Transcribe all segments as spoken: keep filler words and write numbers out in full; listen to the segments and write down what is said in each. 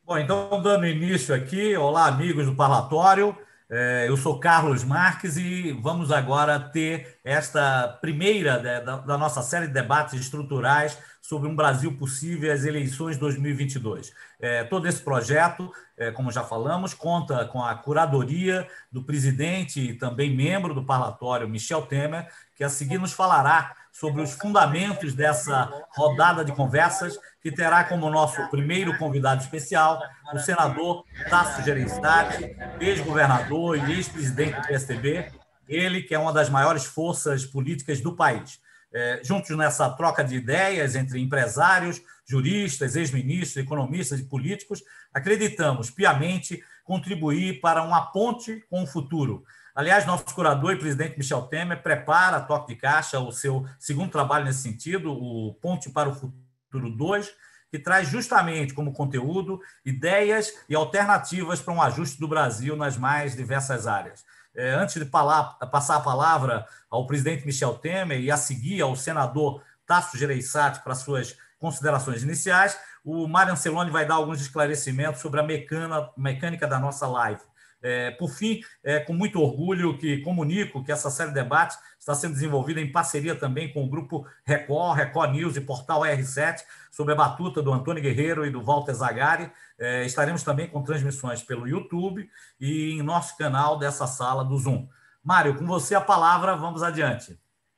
Bom, então, dando início aqui, olá, amigos do Parlatório. Eh, Eu sou Carlos Marques e vamos agora ter esta primeira né, da, da nossa série de debates estruturais sobre um Brasil possível e as eleições dois mil e vinte e dois. Eh, Todo esse projeto, eh, como já falamos, conta com a curadoria do presidente e também membro do Parlatório, Michel Temer, que a seguir nos falará sobre os fundamentos dessa rodada de conversas, que terá como nosso primeiro convidado especial o senador Tasso Gereissati, ex-governador e ex-presidente do P S D B, ele que é uma das maiores forças políticas do país. É, juntos nessa troca de ideias entre empresários, juristas, ex-ministros, economistas e políticos, acreditamos piamente contribuir para uma ponte com o futuro. Aliás, nosso curador e presidente Michel Temer prepara a toque de caixa o seu segundo trabalho nesse sentido, o Ponte para o Futuro dois, que traz justamente como conteúdo ideias e alternativas para um ajuste do Brasil nas mais diversas áreas. É, antes de falar, passar a palavra ao presidente Michel Temer e a seguir ao senador Tasso Gereissati para suas considerações iniciais, o Mário Anceloni vai dar alguns esclarecimentos sobre a mecânica, mecânica da nossa live. É, por fim, é com muito orgulho que comunico que essa série de debates está sendo desenvolvida em parceria também com o Grupo Record, Record News e Portal R sete, sob a batuta do Antônio Guerreiro e do Walter Zagari. É, estaremos também com transmissões pelo YouTube e em nosso canal dessa sala do Zoom. Mário, com você a palavra, vamos adiante.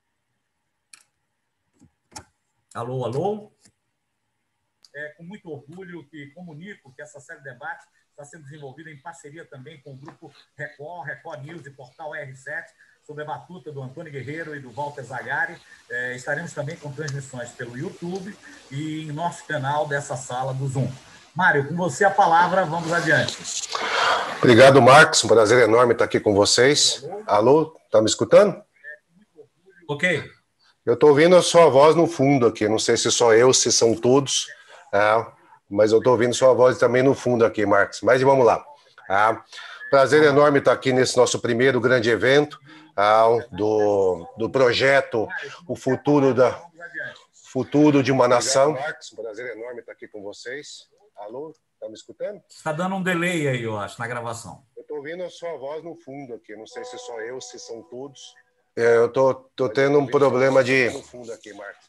Alô, alô? É com muito orgulho que comunico que essa série de debates está sendo desenvolvida em parceria também com o Grupo Record, Record News e Portal R sete, sob a batuta do Antônio Guerreiro e do Walter Zagari. É, estaremos também com transmissões pelo YouTube e em nosso canal dessa sala do Zoom. Mário, com você a palavra, vamos adiante. Obrigado, Marcos. Um prazer enorme estar aqui com vocês. Alô, está me escutando? Ok. Eu estou ouvindo a sua voz no fundo aqui. Não sei se só eu, se são todos. É, mas eu estou ouvindo sua voz também no fundo aqui, Marcos. Mas vamos lá. Ah, prazer enorme estar aqui nesse nosso primeiro grande evento ah, do, do projeto O Futuro, da, Futuro de uma Nação. Marcos, prazer enorme estar aqui com vocês. Alô, está me escutando? Está dando um delay aí, eu acho, na gravação. Eu estou ouvindo a sua voz no fundo aqui. Não sei se só eu, se são todos. É, eu estou tô, tô tendo um problema de... No fundo aqui, Marcos.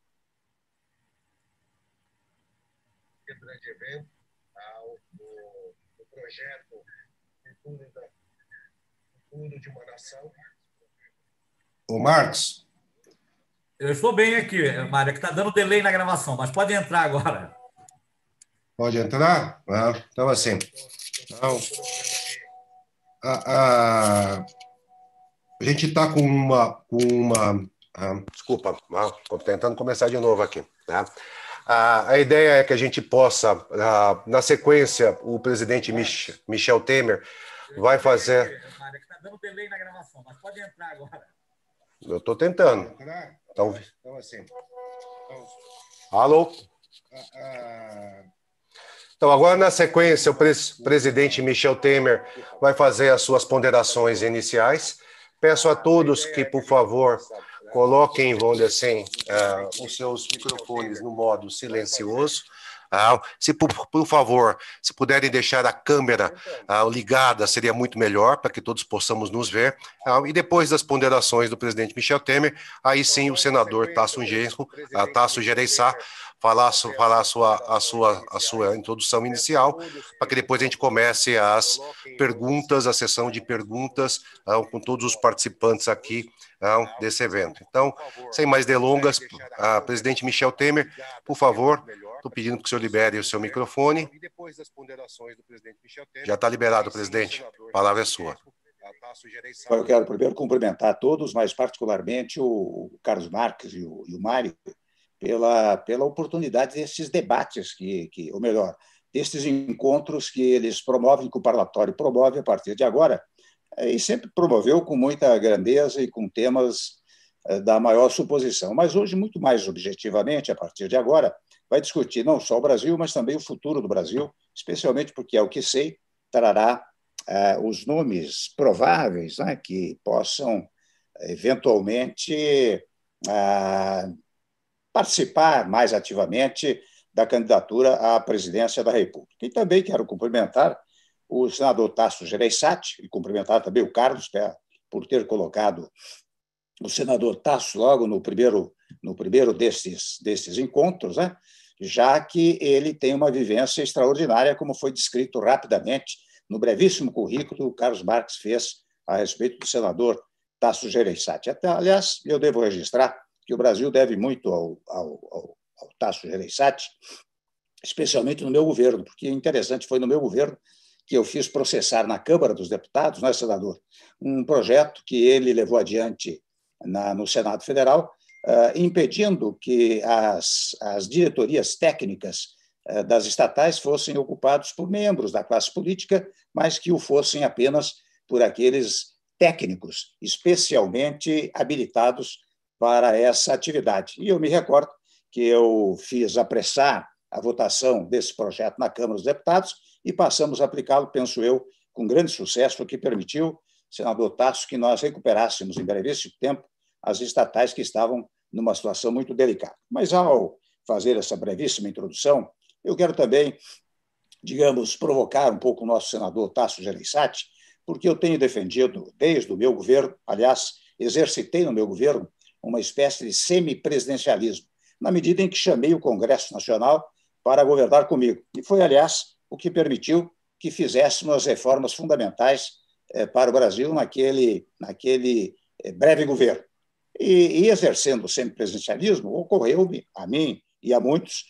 Grande evento, o, o projeto Futuro, da, Futuro de uma Nação. Ô, Marcos. Eu estou bem aqui, Mário, que está dando delay na gravação, mas pode entrar agora. Pode entrar? Ah, então, assim. Então, a, a, a gente está com uma... Com uma ah, desculpa, estou ah, tentando começar de novo aqui, tá? A, a ideia é que a gente possa, a, na sequência, o presidente Mich, Michel Temer vai fazer... Mário, que está dando delay na gravação, mas pode entrar agora. Eu estou tentando. Então, então assim. Então, alô? Então, agora, na sequência, o pres presidente Michel Temer vai fazer as suas ponderações iniciais. Peço a todos que, por favor, coloquem, vamos dizer assim, uh, os seus microfones no modo silencioso. Uh, se, por, por favor, se puderem deixar a câmera uh, ligada, seria muito melhor, para que todos possamos nos ver. Uh, e depois das ponderações do presidente Michel Temer, aí sim o senador Tasso, uh, Tasso Gereissati falar, falar a, sua, a, sua, a sua introdução inicial, para que depois a gente comece as perguntas, a sessão de perguntas uh, com todos os participantes aqui uh, desse evento. Então, sem mais delongas, uh, presidente Michel Temer, por favor, estou pedindo que o senhor libere o seu microfone. Já está liberado, presidente. A palavra é sua. Eu quero primeiro cumprimentar a todos, mas particularmente o Carlos Marques e o, e o Mário, pela, pela oportunidade desses debates, que, que, ou melhor, desses encontros que eles promovem, que o Parlatório promove a partir de agora, e sempre promoveu com muita grandeza e com temas da maior suposição. Mas hoje, muito mais objetivamente, a partir de agora, vai discutir não só o Brasil, mas também o futuro do Brasil, especialmente porque, é o que sei, trará uh, os nomes prováveis, né, que possam, eventualmente, uh, participar mais ativamente da candidatura à presidência da República. E também quero cumprimentar o senador Tasso Gereissati, e cumprimentar também o Carlos por ter colocado o senador Tasso logo no primeiro, no primeiro desses, desses encontros, né? Já que ele tem uma vivência extraordinária, como foi descrito rapidamente no brevíssimo currículo que o Carlos Marques fez a respeito do senador Tasso Gereissati. Até, aliás, eu devo registrar que o Brasil deve muito ao, ao, ao, ao Tasso Gereissati, especialmente no meu governo, porque é interessante, foi no meu governo que eu fiz processar na Câmara dos Deputados, né, senador, um projeto que ele levou adiante na, no Senado Federal, uh, impedindo que as, as diretorias técnicas uh, das estatais fossem ocupadas por membros da classe política, mas que o fossem apenas por aqueles técnicos especialmente habilitados para essa atividade. E eu me recordo que eu fiz apressar a votação desse projeto na Câmara dos Deputados e passamos a aplicá-lo, penso eu, com grande sucesso, o que permitiu, senador Tasso, que nós recuperássemos em brevíssimo tempo as estatais que estavam numa situação muito delicada. Mas, ao fazer essa brevíssima introdução, eu quero também, digamos, provocar um pouco o nosso senador Tasso Gereissati, porque eu tenho defendido, desde o meu governo, aliás, exercitei no meu governo uma espécie de semipresidencialismo, na medida em que chamei o Congresso Nacional para governar comigo. E foi, aliás, o que permitiu que fizéssemos as reformas fundamentais eh, para o Brasil naquele, naquele eh, breve governo. E, e exercendo o semipresidencialismo, ocorreu-me, a mim e a muitos,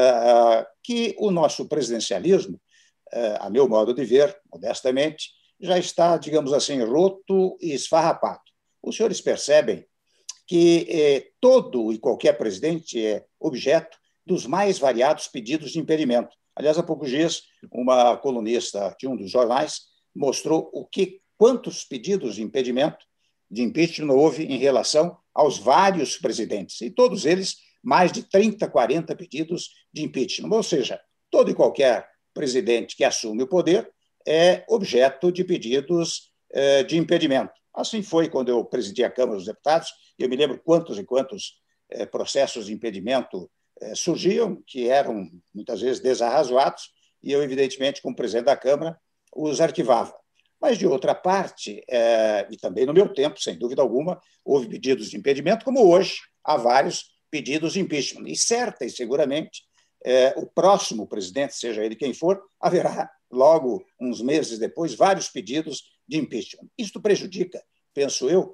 uh, que o nosso presidencialismo, uh, a meu modo de ver, modestamente, já está, digamos assim, roto e esfarrapado. Os senhores percebem que eh, todo e qualquer presidente é objeto dos mais variados pedidos de impedimento. Aliás, há poucos dias, uma colunista de um dos jornais mostrou o que, quantos pedidos de impedimento, de impeachment houve em relação aos vários presidentes, e todos eles mais de trinta, quarenta pedidos de impeachment. Ou seja, todo e qualquer presidente que assume o poder é objeto de pedidos eh, de impedimento. Assim foi quando eu presidi a Câmara dos Deputados, e eu me lembro quantos e quantos eh, processos de impedimento eh, surgiam, que eram muitas vezes desarrazoados, e eu, evidentemente, como presidente da Câmara, os arquivava. Mas, de outra parte, eh, e também no meu tempo, sem dúvida alguma, houve pedidos de impedimento, como hoje há vários pedidos de impeachment. E certa e seguramente, eh, o próximo presidente, seja ele quem for, haverá, logo, uns meses depois, vários pedidos de impeachment. Isto prejudica, penso eu,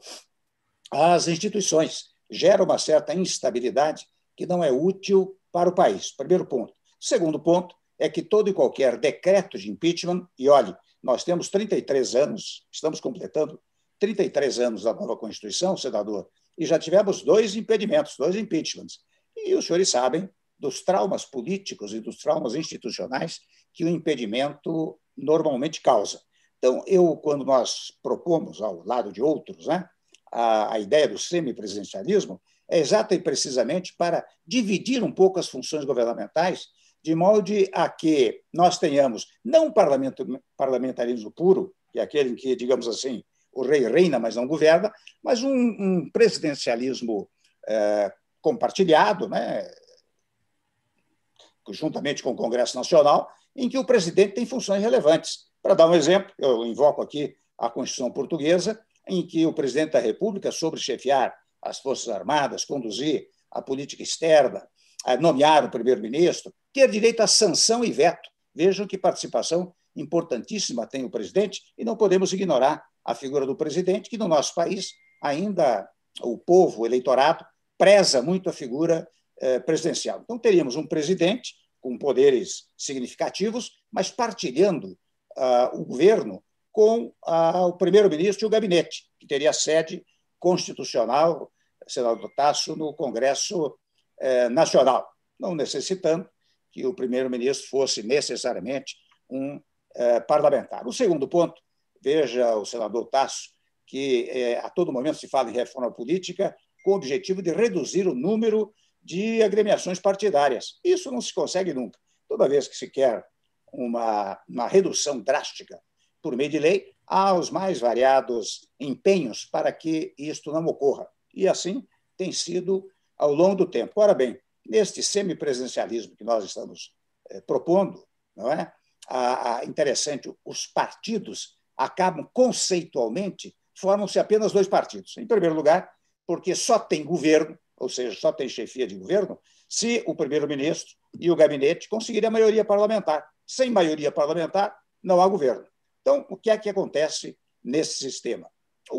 as instituições, gera uma certa instabilidade que não é útil para o país. Primeiro ponto. Segundo ponto é que todo e qualquer decreto de impeachment, e olhe, nós temos trinta e três anos, estamos completando trinta e três anos da nova Constituição, senador, e já tivemos dois impedimentos, dois impeachments. E os senhores sabem dos traumas políticos e dos traumas institucionais que o impedimento normalmente causa. Então, eu, quando nós propomos, ao lado de outros, né, a, a ideia do semipresidencialismo, é exata e precisamente para dividir um pouco as funções governamentais, de modo a que nós tenhamos não um parlamento, parlamentarismo puro, que é aquele em que, digamos assim, o rei reina, mas não governa, mas um, um presidencialismo é, compartilhado, né, juntamente com o Congresso Nacional, em que o presidente tem funções relevantes. Para dar um exemplo, eu invoco aqui a Constituição Portuguesa, em que o presidente da República, sobre chefiar as Forças Armadas, conduzir a política externa, nomear o primeiro-ministro, ter direito à sanção e veto. Vejam que participação importantíssima tem o presidente, e não podemos ignorar a figura do presidente, que no nosso país ainda o povo, o eleitorado, preza muito a figura eh, presidencial. Então, teríamos um presidente com poderes significativos, mas partilhando ah, o governo com ah, o primeiro-ministro e o gabinete, que teria sede constitucional, senador Tasso, no Congresso eh, Nacional, não necessitando que o primeiro-ministro fosse necessariamente um eh, parlamentar. O segundo ponto, veja o senador Tasso, que eh, a todo momento se fala em reforma política com o objetivo de reduzir o número de agremiações partidárias. Isso não se consegue nunca. Toda vez que se quer uma, uma redução drástica por meio de lei, há os mais variados empenhos para que isto não ocorra. E assim tem sido ao longo do tempo. Ora bem, neste semipresidencialismo que nós estamos eh, propondo, não é? A, a, interessante, os partidos acabam conceitualmente, formam-se apenas dois partidos. Em primeiro lugar, porque só tem governo, ou seja, só tem chefia de governo, se o primeiro-ministro e o gabinete conseguirem a maioria parlamentar. Sem maioria parlamentar, não há governo. Então, o que é que acontece nesse sistema?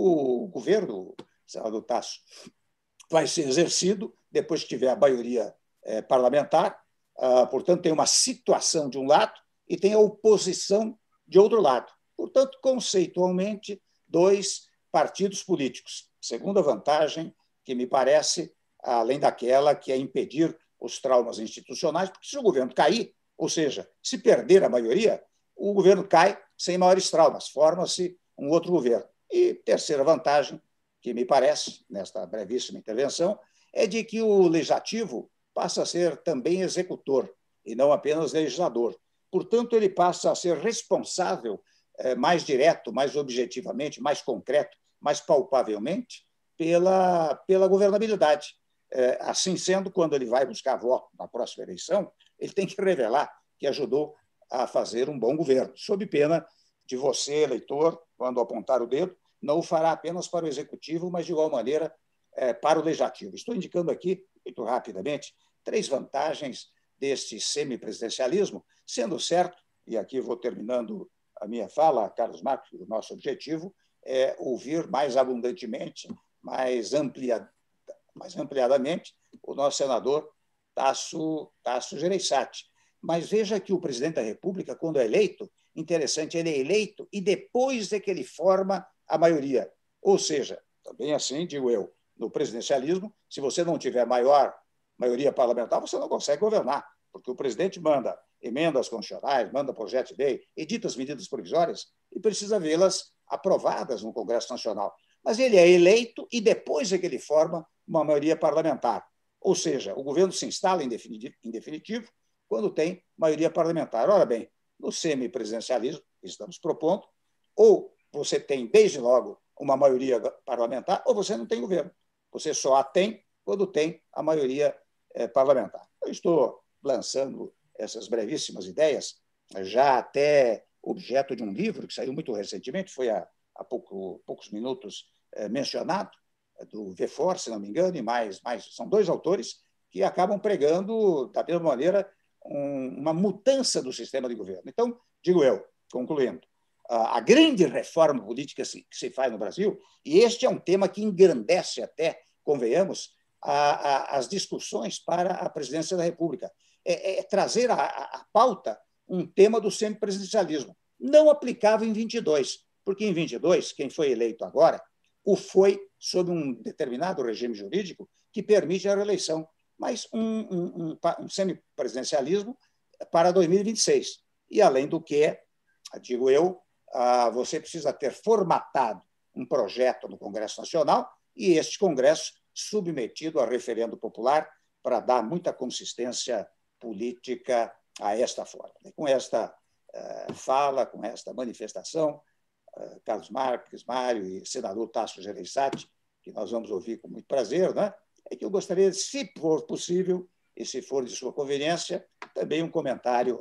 O governo, senador Tasso, vai ser exercido depois que tiver a maioria eh, parlamentar, ah, portanto, tem uma situação de um lado e tem a oposição de outro lado. Portanto, conceitualmente, dois partidos políticos. Segunda vantagem, que me parece, além daquela que é impedir os traumas institucionais, porque se o governo cair, ou seja, se perder a maioria, o governo cai sem maiores traumas, forma-se um outro governo. E terceira vantagem, que me parece, nesta brevíssima intervenção, é de que o legislativo passa a ser também executor e não apenas legislador. Portanto, ele passa a ser responsável eh, mais direto, mais objetivamente, mais concreto, mais palpavelmente pela, pela governabilidade. Eh, assim sendo, quando ele vai buscar voto na próxima eleição, ele tem que revelar que ajudou a fazer um bom governo, sob pena de você, eleitor, quando apontar o dedo, não o fará apenas para o executivo, mas de igual maneira eh, para o legislativo. Estou indicando aqui, muito rapidamente, três vantagens deste semipresidencialismo, sendo certo, e aqui vou terminando a minha fala, Carlos Marques, o nosso objetivo é ouvir mais abundantemente, mais, amplia, mais ampliadamente o nosso senador Tasso, Tasso Gereissati. Mas veja que o presidente da República, quando é eleito, interessante, ele é eleito e depois é que ele forma a maioria. Ou seja, também assim, digo eu, no presidencialismo, se você não tiver maior maioria parlamentar, você não consegue governar, porque o presidente manda emendas constitucionais, manda projeto de lei, edita as medidas provisórias e precisa vê-las aprovadas no Congresso Nacional. Mas ele é eleito e depois é que ele forma uma maioria parlamentar. Ou seja, o governo se instala em definitivo quando tem maioria parlamentar. Ora bem, no semipresidencialismo que estamos propondo, ou você tem, desde logo, uma maioria parlamentar, ou você não tem governo. Você só a tem quando tem a maioria eh, parlamentar. Eu estou lançando essas brevíssimas ideias, já até objeto de um livro que saiu muito recentemente, foi há, há pouco, poucos minutos eh, mencionado, do Vefor, se não me engano, e mais, mais são dois autores que acabam pregando, da mesma maneira, um, uma mudança do sistema de governo. Então, digo eu, concluindo, a grande reforma política que se faz no Brasil, e este é um tema que engrandece até, convenhamos, a, a, as discussões para a presidência da República. É, é trazer à pauta um tema do semipresidencialismo, não aplicável em vinte e dois, porque em vinte e dois, quem foi eleito agora, o foi sob um determinado regime jurídico que permite a reeleição, mas um, um, um, um semipresidencialismo para dois mil e vinte e seis. E, além do que, digo eu, você precisa ter formatado um projeto no Congresso Nacional e este Congresso submetido a referendo popular para dar muita consistência política a esta forma. E com esta uh, fala, com esta manifestação, uh, Carlos Marques, Mário e senador Tasso Gereissati, que nós vamos ouvir com muito prazer, né? É que eu gostaria, se for possível e se for de sua conveniência, também um comentário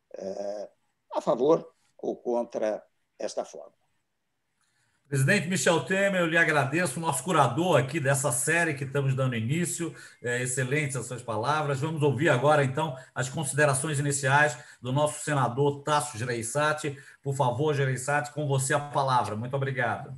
uh, a favor ou contra esta forma. Presidente Michel Temer, eu lhe agradeço, o nosso curador aqui dessa série que estamos dando início, é, excelentes as suas palavras. Vamos ouvir agora, então, as considerações iniciais do nosso senador Tasso Gereissati. Por favor, Gereissati, com você a palavra. Muito obrigado.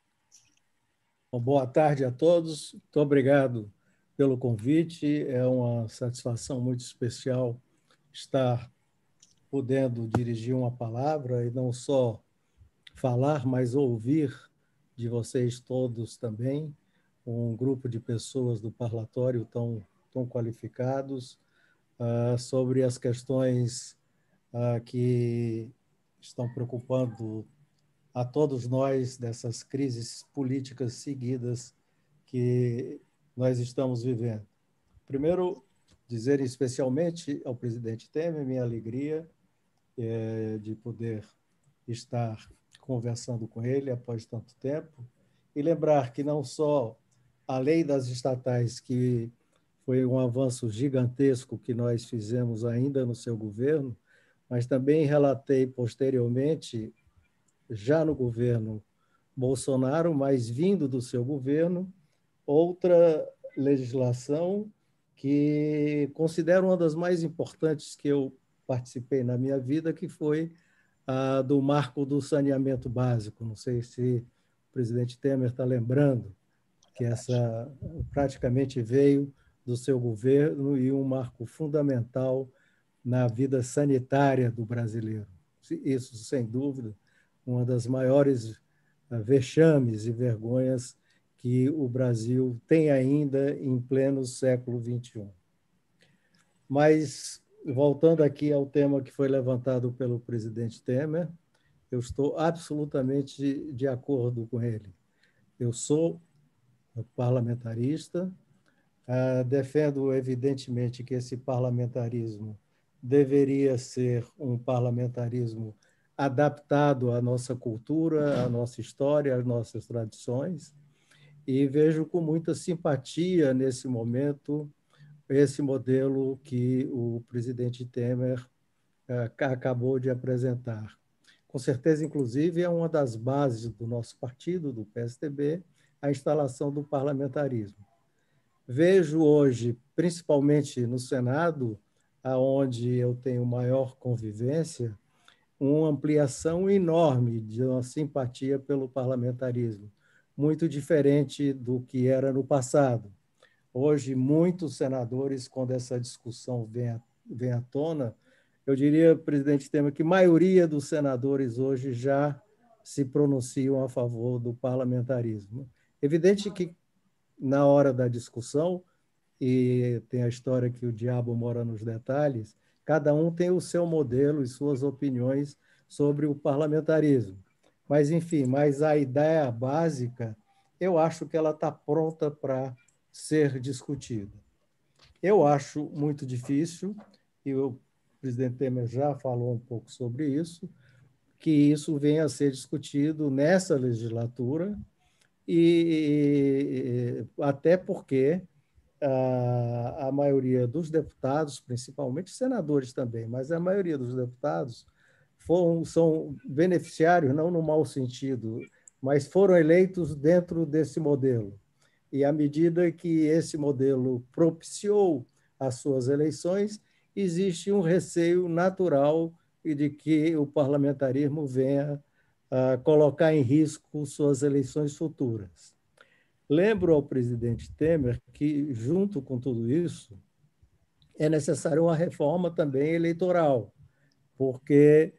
Bom, boa tarde a todos. Muito obrigado pelo convite. É uma satisfação muito especial estar podendo dirigir uma palavra e não só falar, mas ouvir de vocês todos também, um grupo de pessoas do parlatório tão, tão qualificados, uh, sobre as questões uh, que estão preocupando a todos nós dessas crises políticas seguidas que nós estamos vivendo. Primeiro, dizer especialmente ao presidente Temer minha alegria é, de poder estar conversando com ele após tanto tempo, e lembrar que não só a lei das estatais que foi um avanço gigantesco que nós fizemos ainda no seu governo, mas também relatei posteriormente, já no governo Bolsonaro, mas vindo do seu governo, outra legislação que considero uma das mais importantes que eu participei na minha vida, que foi a do marco do saneamento básico. Não sei se o presidente Temer está lembrando que essa praticamente veio do seu governo e um marco fundamental na vida sanitária do brasileiro. Isso, sem dúvida, uma das maiores vexames e vergonhas que o Brasil tem ainda em pleno século vinte e um. Mas, voltando aqui ao tema que foi levantado pelo presidente Temer, eu estou absolutamente de acordo com ele. Eu sou parlamentarista, uh, defendo, evidentemente, que esse parlamentarismo deveria ser um parlamentarismo adaptado à nossa cultura, à nossa história, às nossas tradições, e vejo com muita simpatia, nesse momento, esse modelo que o presidente Temer uh, acabou de apresentar. Com certeza, inclusive, é uma das bases do nosso partido, do P S D B, a instalação do parlamentarismo. Vejo hoje, principalmente no Senado, aonde eu tenho maior convivência, uma ampliação enorme de uma simpatia pelo parlamentarismo, muito diferente do que era no passado. Hoje, muitos senadores, quando essa discussão vem à, vem à tona, eu diria, presidente Temer, que a maioria dos senadores hoje já se pronunciam a favor do parlamentarismo. Evidente que, na hora da discussão, e tem a história que o diabo mora nos detalhes, cada um tem o seu modelo e suas opiniões sobre o parlamentarismo. Mas, enfim, mas a ideia básica, eu acho que ela está pronta para ser discutida. Eu acho muito difícil, e o presidente Temer já falou um pouco sobre isso, que isso venha a ser discutido nessa legislatura, e até porque a, a maioria dos deputados, principalmente senadores também, mas a maioria dos deputados foram, são beneficiários, não no mau sentido, mas foram eleitos dentro desse modelo. E à medida que esse modelo propiciou as suas eleições, existe um receio natural de que o parlamentarismo venha a colocar em risco suas eleições futuras. Lembro ao presidente Temer que, junto com tudo isso, é necessária uma reforma também eleitoral, porque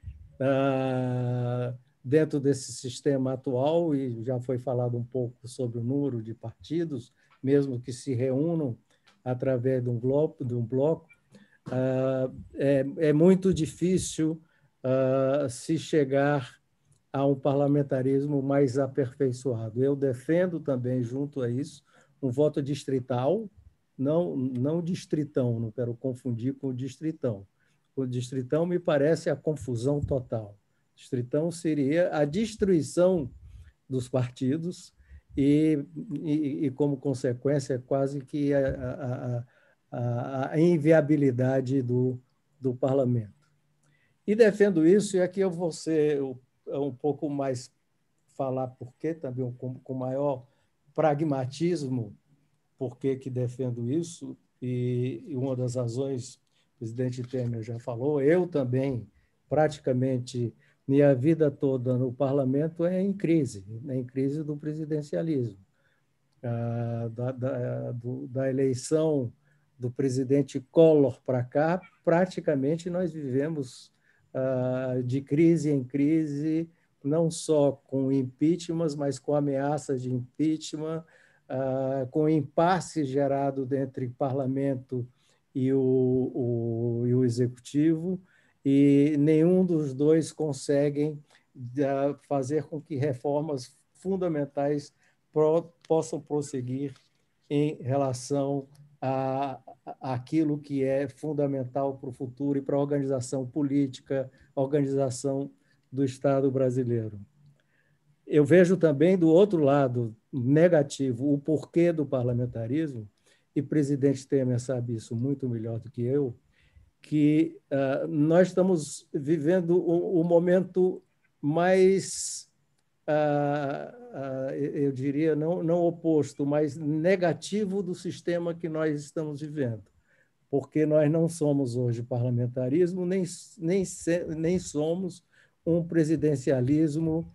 ah, dentro desse sistema atual, e já foi falado um pouco sobre o número de partidos, mesmo que se reúnam através de um bloco, de um bloco ah, é, é muito difícil ah, se chegar a um parlamentarismo mais aperfeiçoado. Eu defendo também, junto a isso, um voto distrital, não, não distritão, não quero confundir com o distritão. O distritão me parece a confusão total. O distritão seria a destruição dos partidos e, e, e como consequência, quase que a, a, a, a inviabilidade do, do parlamento. E defendo isso, e aqui eu vou ser um pouco mais falar por quê, também com, com maior pragmatismo, por que que defendo isso, e, e uma das razões, o presidente Temer já falou, eu também, praticamente, minha vida toda no parlamento é em crise, é em crise do presidencialismo, ah, da, da, do, da eleição do presidente Collor para cá, praticamente nós vivemos Uh, de crise em crise, não só com impeachment, mas com ameaças de impeachment, uh, com impasse gerado entre parlamento e o, o, e o executivo, e nenhum dos dois conseguem uh, fazer com que reformas fundamentais pro, possam prosseguir em relação a aquilo que é fundamental para o futuro e para a organização política, a organização do Estado brasileiro. Eu vejo também, do outro lado negativo, o porquê do parlamentarismo, e o presidente Temer sabe isso muito melhor do que eu, que uh, nós estamos vivendo o, o momento mais, uh, uh, eu diria, não, não oposto, mas negativo do sistema que nós estamos vivendo, porque nós não somos hoje parlamentarismo, nem, nem, nem somos um presidencialismo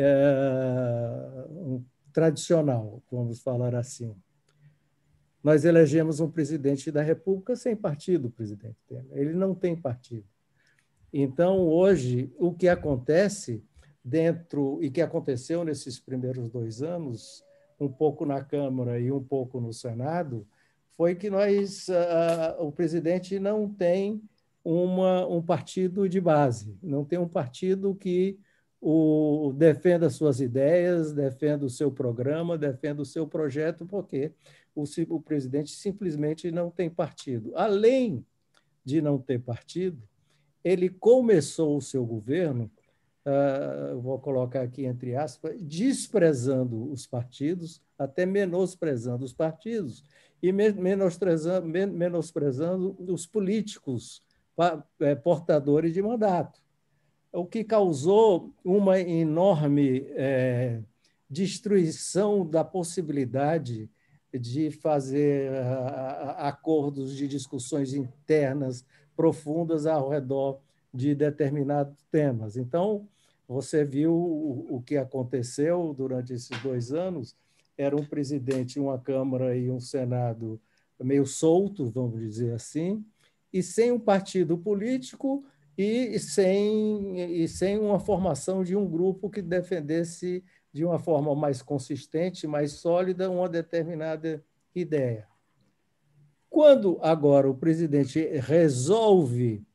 uh, um, tradicional, vamos falar assim. Nós elegemos um presidente da República sem partido, o presidente Temer. Ele não tem partido. Então, hoje, o que acontece dentro, e que aconteceu nesses primeiros dois anos, um pouco na Câmara e um pouco no Senado, foi que nós, uh, o presidente não tem uma, um partido de base, não tem um partido que o, defenda suas ideias, defenda o seu programa, defenda o seu projeto, porque o, o presidente simplesmente não tem partido. Além de não ter partido, ele começou o seu governo, uh, vou colocar aqui entre aspas, desprezando os partidos, até menosprezando os partidos, e menosprezando, menosprezando os políticos portadores de mandato, o que causou uma enorme é, destruição da possibilidade de fazer acordos de discussões internas profundas ao redor de determinados temas. Então, você viu o que aconteceu durante esses dois anos, era um presidente, uma Câmara e um Senado meio soltos, vamos dizer assim, e sem um partido político e sem, e sem uma formação de um grupo que defendesse de uma forma mais consistente, mais sólida, uma determinada ideia. Quando agora o presidente resolve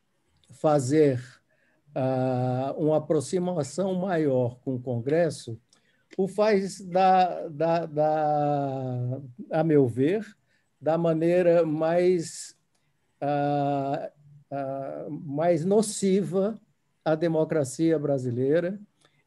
fazer uh, uma aproximação maior com o Congresso, o faz, da, da, da, a meu ver, da maneira mais, uh, uh, mais nociva à democracia brasileira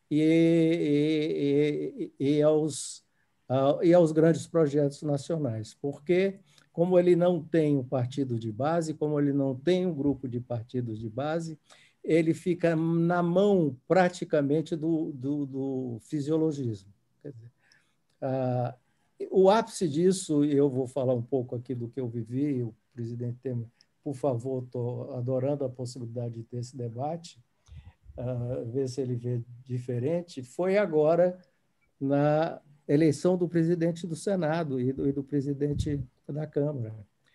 e, e, e, aos, uh, e aos grandes projetos nacionais. Porque, como ele não tem um partido de base, como ele não tem um grupo de partidos de base, ele fica na mão praticamente do, do, do fisiologismo. Quer dizer, ah, o ápice disso, e eu vou falar um pouco aqui do que eu vivi, o presidente Temer, por favor, estou adorando a possibilidade de ter esse debate, ah, ver se ele vê diferente, foi agora na eleição do presidente do Senado e do, e do presidente da Câmara.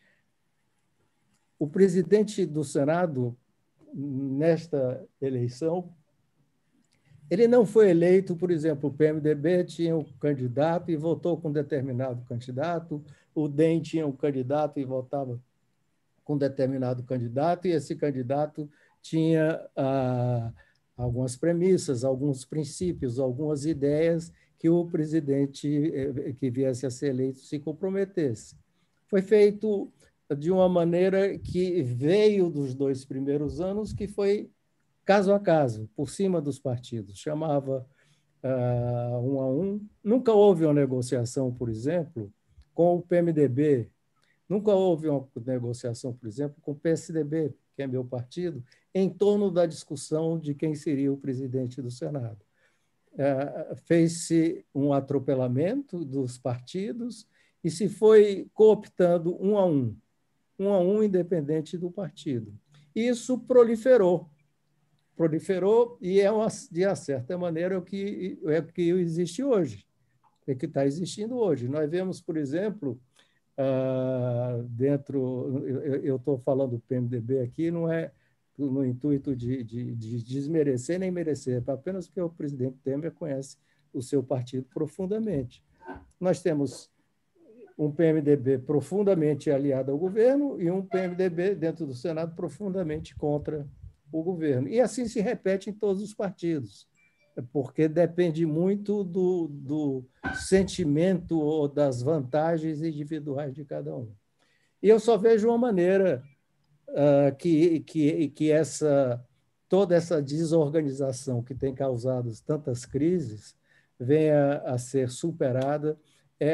O presidente do Senado, nesta eleição, ele não foi eleito, por exemplo, o P M D B tinha um candidato e votou com determinado candidato, o D E M tinha um candidato e votava com determinado candidato, e esse candidato tinha ah, algumas premissas, alguns princípios, algumas ideias que o presidente que viesse a ser eleito se comprometesse. Foi feito de uma maneira que veio dos dois primeiros anos, que foi caso a caso, por cima dos partidos. Chamava uh, um a um. Nunca houve uma negociação, por exemplo, com o P M D B. Nunca houve uma negociação, por exemplo, com o P S D B, que é meu partido, em torno da discussão de quem seria o presidente do Senado. Uh, fez-se um atropelamento dos partidos e se foi cooptando um a um, um a um independente do partido. Isso proliferou. proliferou e é, uma, de uma certa maneira, o que, é o que existe hoje, é o que está existindo hoje. Nós vemos, por exemplo, uh, dentro... Eu estou falando do P M D B aqui, não é no intuito de, de, de desmerecer nem merecer, é apenas porque o presidente Temer conhece o seu partido profundamente. Nós temos um P M D B profundamente aliado ao governo e um P M D B dentro do Senado profundamente contra o governo. E assim se repete em todos os partidos, porque depende muito do, do sentimento ou das vantagens individuais de cada um. E eu só vejo uma maneira uh, que, que, que essa, toda essa desorganização que tem causado tantas crises venha a ser superada, é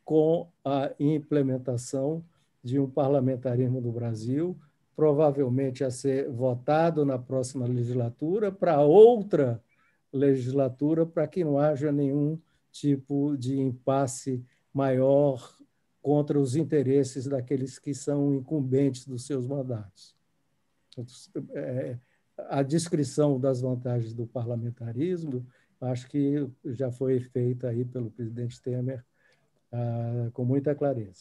com a implementação de um parlamentarismo do Brasil, provavelmente a ser votado na próxima legislatura, para outra legislatura, para que não haja nenhum tipo de impasse maior contra os interesses daqueles que são incumbentes dos seus mandatos. A descrição das vantagens do parlamentarismo, acho que já foi feita aí pelo presidente Temer ah, com muita clareza.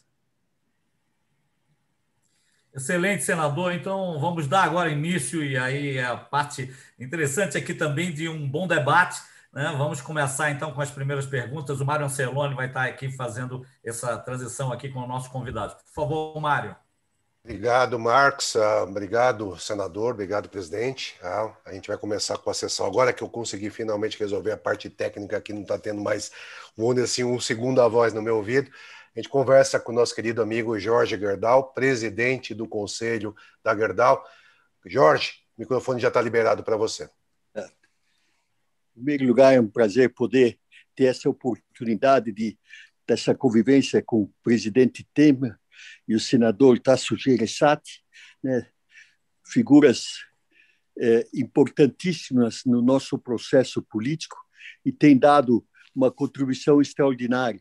Excelente, senador. Então, vamos dar agora início, e aí a parte interessante aqui também de um bom debate, né? Vamos começar, então, com as primeiras perguntas. O Mário Anceloni vai estar aqui fazendo essa transição aqui com o nosso convidado. Por favor, Mário. Obrigado, Marcos. Obrigado, senador. Obrigado, presidente. A gente vai começar com a sessão agora que eu consegui finalmente resolver a parte técnica, que não está tendo mais, vamos dizer assim, um segundo a voz no meu ouvido. A gente conversa com o nosso querido amigo Jorge Gerdau, presidente do Conselho da Gerdau. Jorge, o microfone já está liberado para você. Em primeiro lugar, é um prazer poder ter essa oportunidade de dessa convivência com o presidente Temer e o senador Tasso Gereissati, né, figuras é, importantíssimas no nosso processo político e têm dado uma contribuição extraordinária.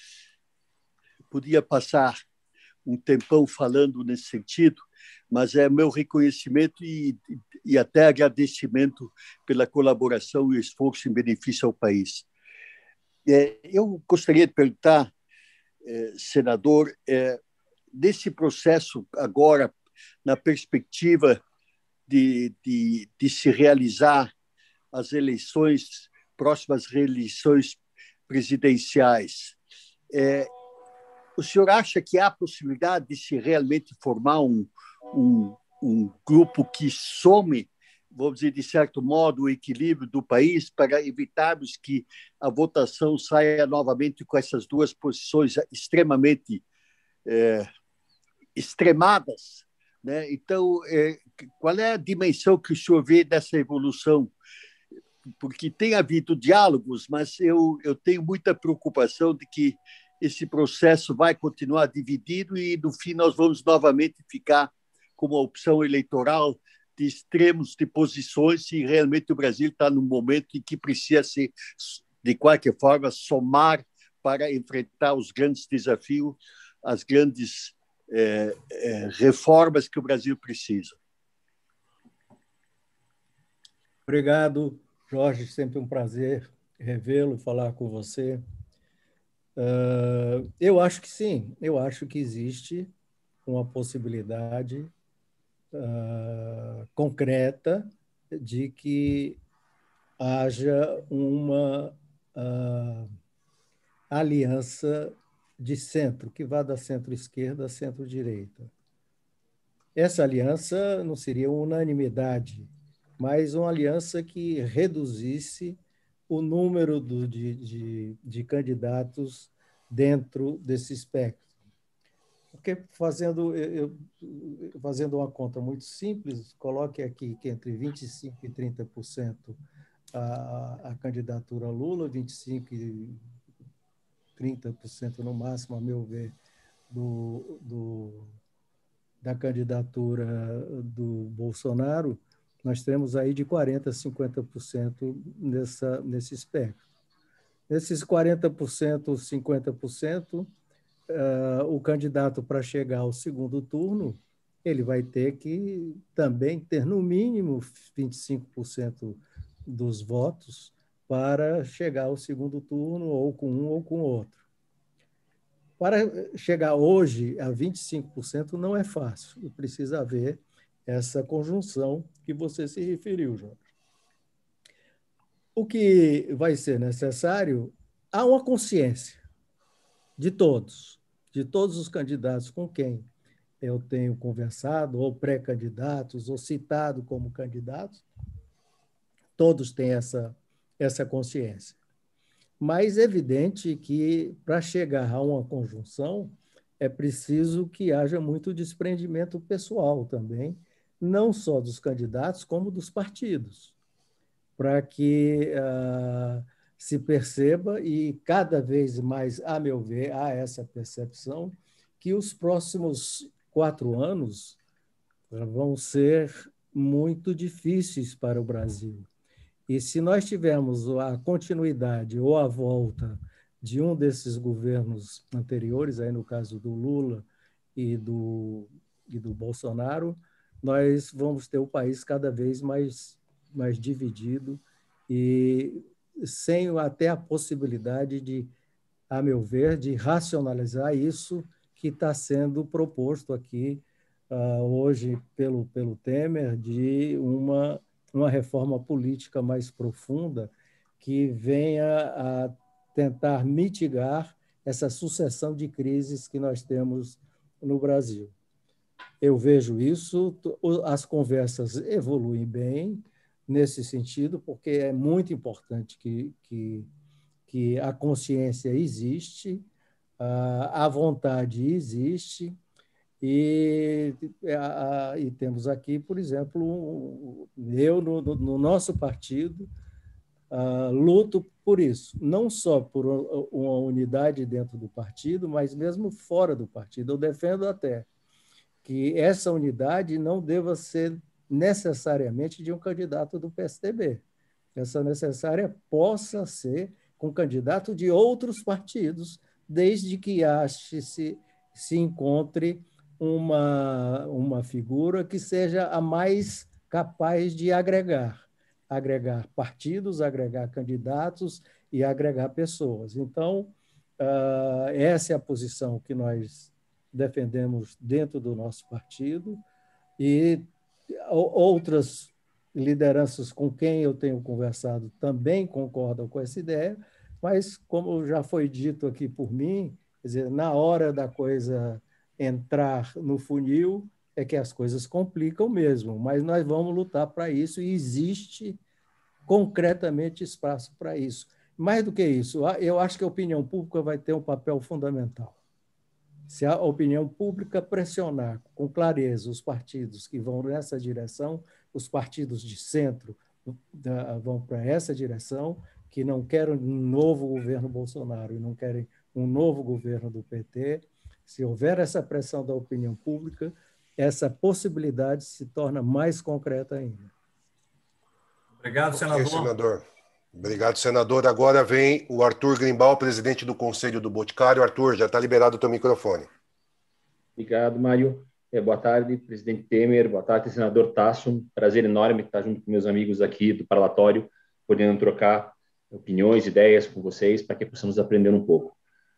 Podia passar um tempão falando nesse sentido, mas é meu reconhecimento e, e até agradecimento pela colaboração e esforço em benefício ao país. É, eu gostaria de perguntar, é, senador, é, desse processo agora, na perspectiva de, de, de se realizar as eleições, próximas reeleições presidenciais, é, o senhor acha que há possibilidade de se realmente formar um, um, um grupo que some, vamos dizer, de certo modo, o equilíbrio do país para evitarmos que a votação saia novamente com essas duas posições extremamente é, extremadas, né? Então, é, qual é a dimensão que o senhor vê dessa evolução? Porque tem havido diálogos, mas eu, eu tenho muita preocupação de que esse processo vai continuar dividido e, no fim, nós vamos novamente ficar com uma opção eleitoral de extremos de posições e realmente o Brasil está num momento em que precisa se, de qualquer forma, somar para enfrentar os grandes desafios, as grandes é, é, reformas que o Brasil precisa. Obrigado, Jorge. Sempre um prazer revê-lo, falar com você. Uh, eu acho que sim, eu acho que existe uma possibilidade uh, concreta de que haja uma uh, aliança de centro, que vá da centro-esquerda à centro-direita. Essa aliança não seria uma unanimidade, mas uma aliança que reduzisse o número do, de, de, de candidatos dentro desse espectro. Porque, fazendo, eu, fazendo uma conta muito simples, coloque aqui que entre vinte e cinco por cento e trinta por cento a, a candidatura Lula, vinte e cinco por cento e trinta por cento no máximo, a meu ver, do, do, da candidatura do Bolsonaro, nós temos aí de quarenta por cento a cinquenta por cento nessa, nesse espectro. Nesses quarenta por cento, cinquenta por cento, uh, o candidato, para chegar ao segundo turno, ele vai ter que também ter, no mínimo, vinte e cinco por cento dos votos para chegar ao segundo turno, ou com um ou com outro. Para chegar hoje a vinte e cinco por cento não é fácil, e precisa haver essa conjunção que você se referiu, Jorge. O que vai ser necessário, há uma consciência de todos, de todos os candidatos com quem eu tenho conversado, ou pré-candidatos, ou citado como candidatos, todos têm essa, essa consciência. Mas é evidente que, para chegar a uma conjunção, é preciso que haja muito desprendimento pessoal também, não só dos candidatos, como dos partidos, para que uh, se perceba, e cada vez mais, a meu ver, há essa percepção, que os próximos quatro anos vão ser muito difíceis para o Brasil. E se nós tivermos a continuidade ou a volta de um desses governos anteriores, aí no caso do Lula e do, e do Bolsonaro, nós vamos ter o país cada vez mais, mais dividido e sem até a possibilidade de, a meu ver, de racionalizar isso que está sendo proposto aqui uh, hoje pelo, pelo Temer, de uma, uma reforma política mais profunda que venha a tentar mitigar essa sucessão de crises que nós temos no Brasil. Eu vejo isso, as conversas evoluem bem nesse sentido, porque é muito importante que, que, que a consciência existe, a vontade existe, e, a, e temos aqui, por exemplo, eu, no, no nosso partido, Uh, luto por isso, não só por uma unidade dentro do partido, mas mesmo fora do partido. Eu defendo até que essa unidade não deva ser necessariamente de um candidato do P S D B. Essa necessária possa ser com candidato de outros partidos, desde que ache se, se encontre uma, uma figura que seja a mais capaz de agregar. agregar partidos, agregar candidatos e agregar pessoas. Então, essa é a posição que nós defendemos dentro do nosso partido, e outras lideranças com quem eu tenho conversado também concordam com essa ideia, mas, como já foi dito aqui por mim, quer dizer, na hora da coisa entrar no funil, é que as coisas complicam mesmo, mas nós vamos lutar para isso e existe concretamente espaço para isso. Mais do que isso, eu acho que a opinião pública vai ter um papel fundamental. Se a opinião pública pressionar com clareza os partidos que vão nessa direção, os partidos de centro vão para essa direção, que não querem um novo governo Bolsonaro e não querem um novo governo do P T, se houver essa pressão da opinião pública, essa possibilidade se torna mais concreta ainda. Obrigado, senador. Okay, senador. Obrigado, senador. Agora vem o Arthur Grimbal, presidente do Conselho do Boticário. Arthur, já está liberado o teu microfone. Obrigado, Mário. É, boa tarde, presidente Temer. Boa tarde, senador Tasso. Prazer enorme estar junto com meus amigos aqui do parlatório, podendo trocar opiniões, ideias com vocês, para que possamos aprender um pouco.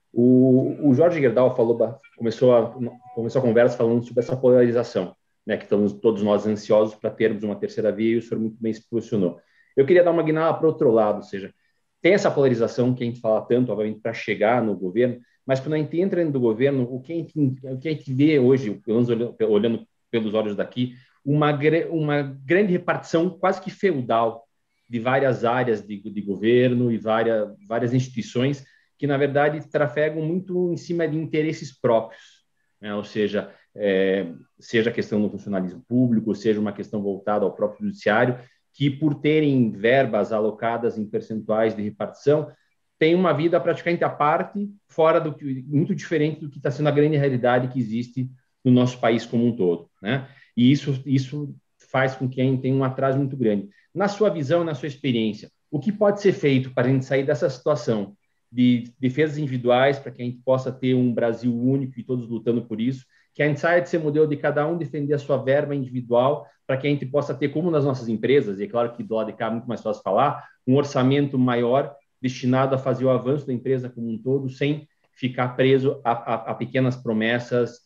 O, o Jorge Gerdau falou, começou a, começou a conversa falando sobre essa polarização, né, que estamos todos nós ansiosos para termos uma terceira via, e o senhor muito bem se posicionou. Eu queria dar uma guinada para o outro lado, ou seja, tem essa polarização que a gente fala tanto, obviamente, para chegar no governo, mas quando a gente entra dentro do governo, o que a gente, o que a gente vê hoje, pelo menos olhando pelos olhos daqui, uma, uma grande repartição quase que feudal de várias áreas de, de governo e várias, várias instituições que, na verdade, trafegam muito em cima de interesses próprios, né? Ou seja, é, seja a questão do funcionalismo público, seja uma questão voltada ao próprio judiciário, que, por terem verbas alocadas em percentuais de repartição, tem uma vida praticamente à parte, fora do que, muito diferente do que está sendo a grande realidade que existe no nosso país como um todo, né? E isso, isso faz com que a gente tenha um atraso muito grande. Na sua visão, na sua experiência, o que pode ser feito para a gente sair dessa situação de defesas individuais, para que a gente possa ter um Brasil único e todos lutando por isso, que a gente saia de ser modelo de cada um defender a sua verba individual, para que a gente possa ter, como nas nossas empresas, e é claro que do lado de cá é muito mais fácil falar, um orçamento maior destinado a fazer o avanço da empresa como um todo, sem ficar preso a, a, a pequenas promessas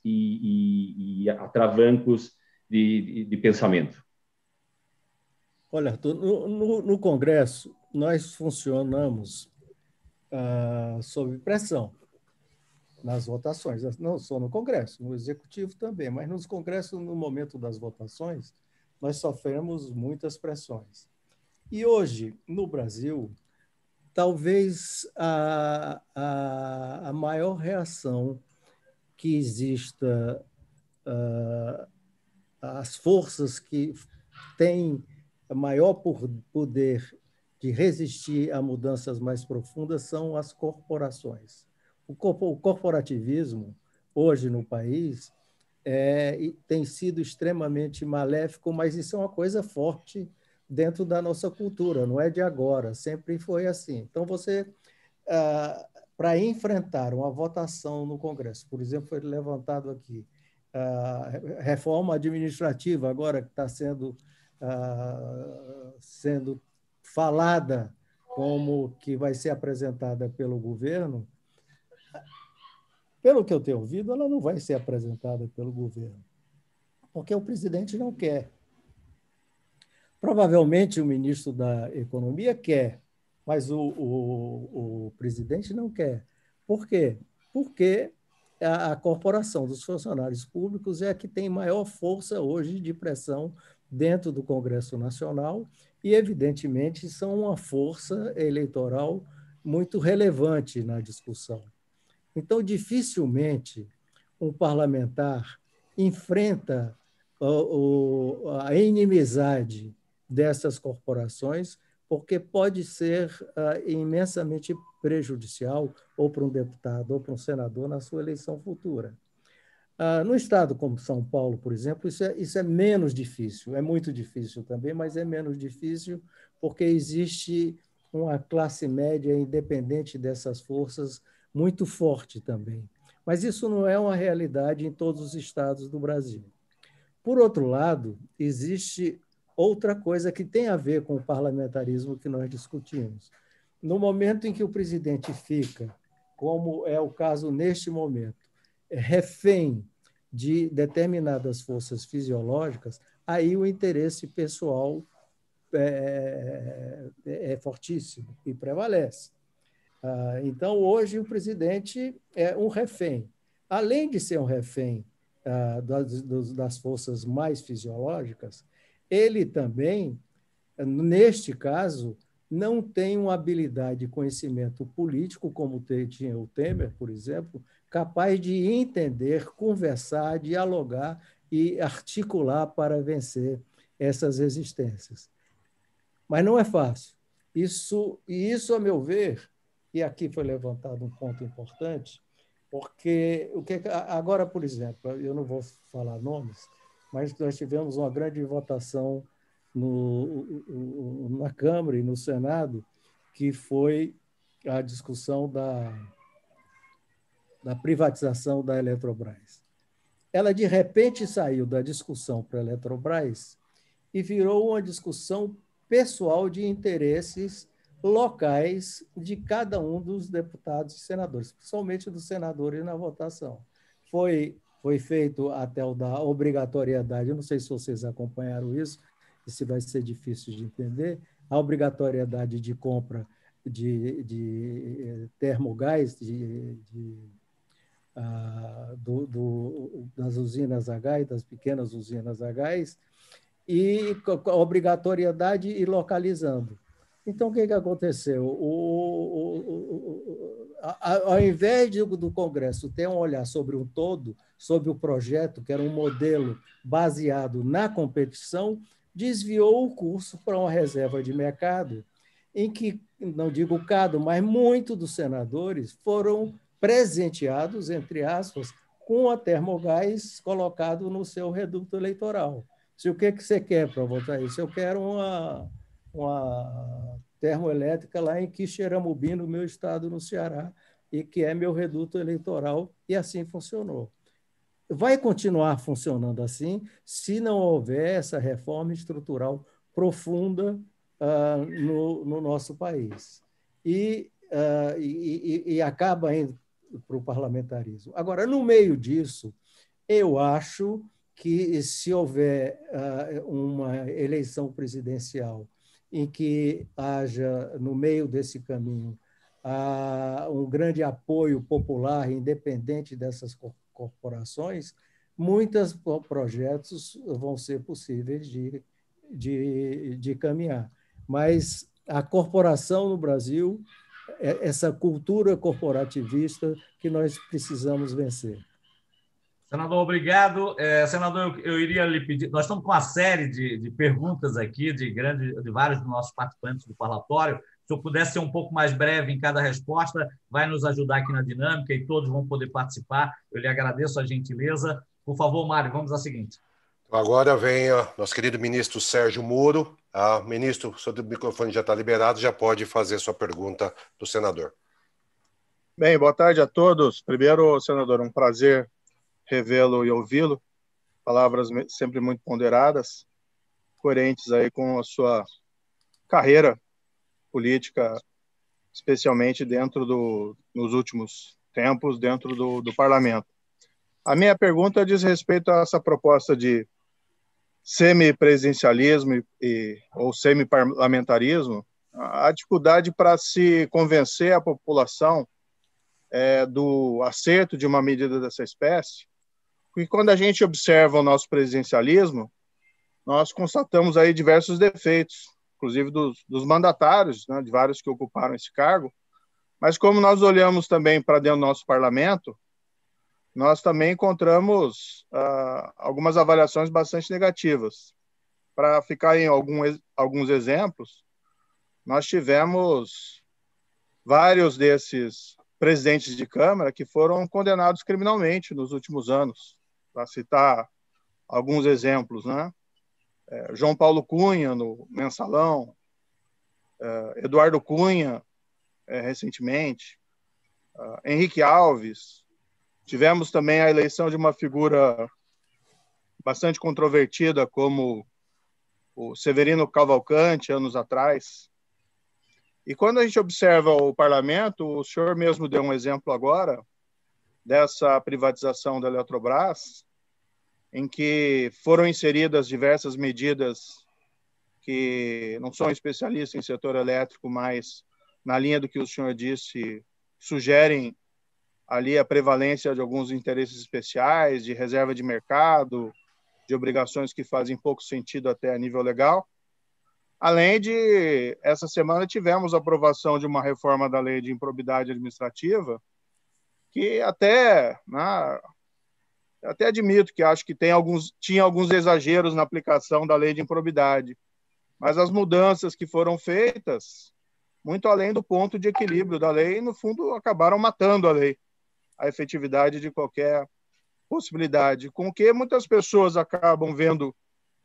e, e, e a travancos de, de, de pensamento. Olha, Arthur, no, no, no Congresso, nós funcionamos ah, sob pressão nas votações, não só no Congresso, no Executivo também, mas nos Congressos, no momento das votações, nós sofremos muitas pressões. E hoje, no Brasil, talvez a, a, a maior reação que exista, uh, as forças que têm maior poder de resistir a mudanças mais profundas são as corporações. O corporativismo, hoje no país, é, tem sido extremamente maléfico, mas isso é uma coisa forte dentro da nossa cultura, não é de agora, sempre foi assim. Então, você, ah, para enfrentar uma votação no Congresso, por exemplo, foi levantado aqui, a reforma administrativa agora que está sendo, ah, sendo falada como que vai ser apresentada pelo governo, pelo que eu tenho ouvido, ela não vai ser apresentada pelo governo, porque o presidente não quer. Provavelmente o ministro da Economia quer, mas o, o, o presidente não quer. Por quê? Porque a, a corporação dos funcionários públicos é a que tem maior força hoje de pressão dentro do Congresso Nacional e, evidentemente, são uma força eleitoral muito relevante na discussão. Então, dificilmente um parlamentar enfrenta o, o, a inimizade dessas corporações, porque pode ser uh, imensamente prejudicial ou para um deputado ou para um senador na sua eleição futura. Uh, no estado como São Paulo, por exemplo, isso é, isso é menos difícil, é muito difícil também, mas é menos difícil porque existe uma classe média independente dessas forças muito forte também. Mas isso não é uma realidade em todos os estados do Brasil. Por outro lado, existe outra coisa que tem a ver com o parlamentarismo que nós discutimos. No momento em que o presidente fica, como é o caso neste momento, refém de determinadas forças fisiológicas, aí o interesse pessoal é, é fortíssimo e prevalece. Então, hoje, o presidente é um refém. Além de ser um refém das, das forças mais fisiológicas, ele também, neste caso, não tem uma habilidade e conhecimento político, como tinha o Temer, por exemplo, capaz de entender, conversar, dialogar e articular para vencer essas resistências. Mas não é fácil. Isso, e isso, a meu ver, e aqui foi levantado um ponto importante, porque o que agora, por exemplo, eu não vou falar nomes, mas nós tivemos uma grande votação no, na Câmara e no Senado, que foi a discussão da, da privatização da Eletrobras. Ela, de repente, saiu da discussão para a Eletrobras e virou uma discussão pessoal de interesses locais de cada um dos deputados e senadores, principalmente dos senadores na votação. Foi, foi feito até o da obrigatoriedade, eu não sei se vocês acompanharam isso, e se vai ser difícil de entender, a obrigatoriedade de compra de, de termogás, de, de, uh, do, do, das usinas a gás, das pequenas usinas a gás, e a obrigatoriedade ir localizando. Então, o que, que aconteceu? O, o, o, a, ao invés de, do Congresso ter um olhar sobre um todo, sobre o projeto, que era um modelo baseado na competição, desviou o curso para uma reserva de mercado, em que, não digo cada, mas muitos dos senadores foram presenteados, entre aspas, com a termogás colocado no seu reduto eleitoral. Se o que, que você quer para votar isso? Eu quero uma... uma termoelétrica lá em Quixeramobim, no meu estado, no Ceará, e que é meu reduto eleitoral, e assim funcionou. Vai continuar funcionando assim se não houver essa reforma estrutural profunda uh, no, no nosso país. E, uh, e, e, e acaba indo para o parlamentarismo. Agora, no meio disso, eu acho que se houver uh, uma eleição presidencial em que haja, no meio desse caminho, um grande apoio popular, independente dessas corporações, muitos projetos vão ser possíveis de, de, de caminhar. Mas a corporação no Brasil, essa cultura corporativista que nós precisamos vencer. Senador, obrigado. É, senador, eu, eu iria lhe pedir... Nós estamos com uma série de, de perguntas aqui de, grande, de vários dos nossos participantes do parlatório. Se eu pudesse ser um pouco mais breve em cada resposta, vai nos ajudar aqui na dinâmica e todos vão poder participar. Eu lhe agradeço a gentileza. Por favor, Mário, vamos à seguinte. Agora vem o nosso querido ministro Sérgio Moro. Ah, ministro, o seu microfone já está liberado, já pode fazer sua pergunta do senador. Bem, boa tarde a todos. Primeiro, senador, um prazer revê-lo e ouvi-lo. Palavras sempre muito ponderadas, coerentes aí com a sua carreira política, especialmente dentro do, nos últimos tempos, dentro do, do parlamento. A minha pergunta diz respeito a essa proposta de semipresidencialismo e, e, ou semiparlamentarismo, a dificuldade para se convencer a população é, do acerto de uma medida dessa espécie, porque quando a gente observa o nosso presidencialismo, nós constatamos aí diversos defeitos, inclusive dos, dos mandatários, né, de vários que ocuparam esse cargo, mas como nós olhamos também para dentro do nosso parlamento, nós também encontramos ah, algumas avaliações bastante negativas. Para ficar em algum, alguns exemplos, nós tivemos vários desses presidentes de Câmara que foram condenados criminalmente nos últimos anos, para citar alguns exemplos, né? É, João Paulo Cunha, no Mensalão, é, Eduardo Cunha, é, recentemente, é, Henrique Alves. Tivemos também a eleição de uma figura bastante controvertida, como o Severino Cavalcante, anos atrás. E quando a gente observa o parlamento, o senhor mesmo deu um exemplo agora dessa privatização da Eletrobras, em que foram inseridas diversas medidas que não são especialistas em setor elétrico, mas, na linha do que o senhor disse, sugerem ali a prevalência de alguns interesses especiais, de reserva de mercado, de obrigações que fazem pouco sentido até a nível legal. Além de, essa semana tivemos a aprovação de uma reforma da lei de improbidade administrativa, que até, né, até admito que acho que tem alguns, tinha alguns exageros na aplicação da lei de improbidade, mas as mudanças que foram feitas, muito além do ponto de equilíbrio da lei, no fundo acabaram matando a lei, a efetividade de qualquer possibilidade, com que muitas pessoas acabam vendo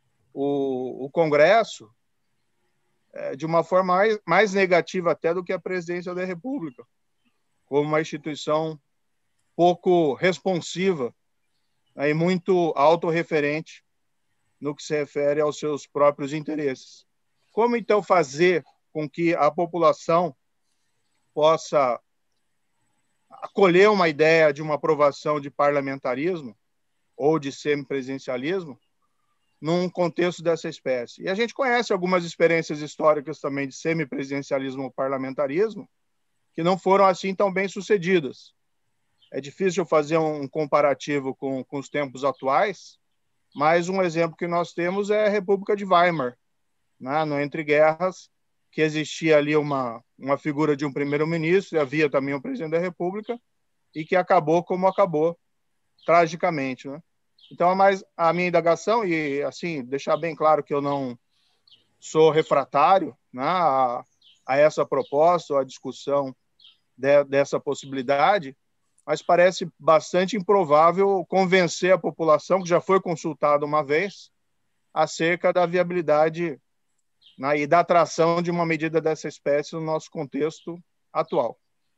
o, o Congresso é, de uma forma mais, mais negativa até do que a presidência da República, como uma instituição pouco responsiva, né, e muito autorreferente no que se refere aos seus próprios interesses. Como, então, fazer com que a população possa acolher uma ideia de uma aprovação de parlamentarismo ou de semipresidencialismo num contexto dessa espécie? E a gente conhece algumas experiências históricas também de semipresidencialismo ou parlamentarismo que não foram assim tão bem sucedidas. É difícil fazer um comparativo com, com os tempos atuais, mas um exemplo que nós temos é a República de Weimar, né? No Entre Guerras, que existia ali uma, uma figura de um primeiro-ministro, e havia também um presidente da República, e que acabou como acabou, tragicamente, né? Então, mas a minha indagação, e assim, deixar bem claro que eu não sou refratário, né, a, a essa proposta, a discussão de, dessa possibilidade, mas parece bastante improvável convencer a população, que já foi consultada uma vez, acerca da viabilidade, né, e da atração de uma medida dessa espécie no nosso contexto atual.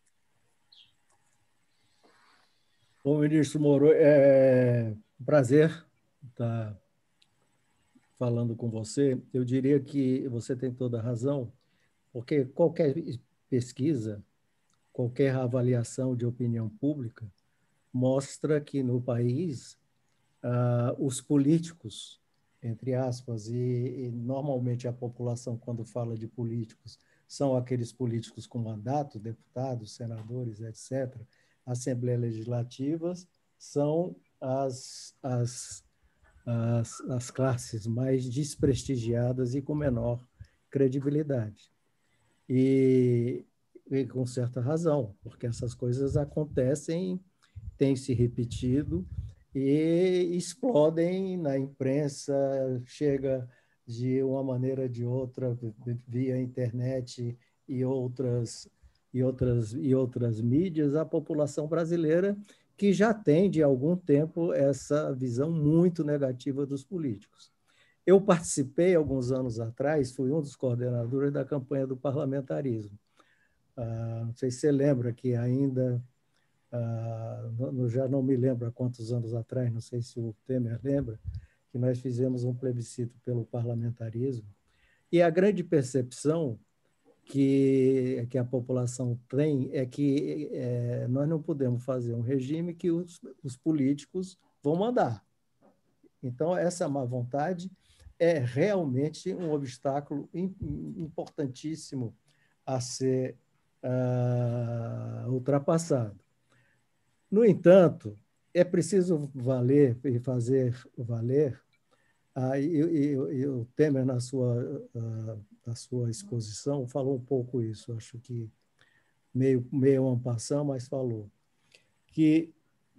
Bom, ministro Moro, é um prazer estar falando com você. Eu diria que você tem toda a razão, porque qualquer pesquisa, qualquer avaliação de opinião pública mostra que no país ah, os políticos, entre aspas, e, e normalmente a população, quando fala de políticos, são aqueles políticos com mandato, deputados, senadores, etcétera, Assembleias Legislativas, são as, as, as, as classes mais desprestigiadas e com menor credibilidade. E, e com certa razão, porque essas coisas acontecem, têm se repetido, e explodem na imprensa, chega de uma maneira ou de outra via internet e outras e outras e outras mídias à população brasileira, que já tem de algum tempo essa visão muito negativa dos políticos. Eu participei alguns anos atrás, fui um dos coordenadores da campanha do parlamentarismo. Ah, não sei se você lembra que ainda ah, não, já não me lembro há quantos anos atrás, não sei se o Temer lembra, que nós fizemos um plebiscito pelo parlamentarismo, e a grande percepção que, que a população tem é que é, nós não podemos fazer um regime que os, os políticos vão mandar. Então, essa má vontade é realmente um obstáculo importantíssimo a ser uh, ultrapassado. No entanto, é preciso valer e fazer valer, uh, e, e, e o Temer, na sua, uh, na sua exposição, falou um pouco isso, acho que meio, meio en passant, mas falou, que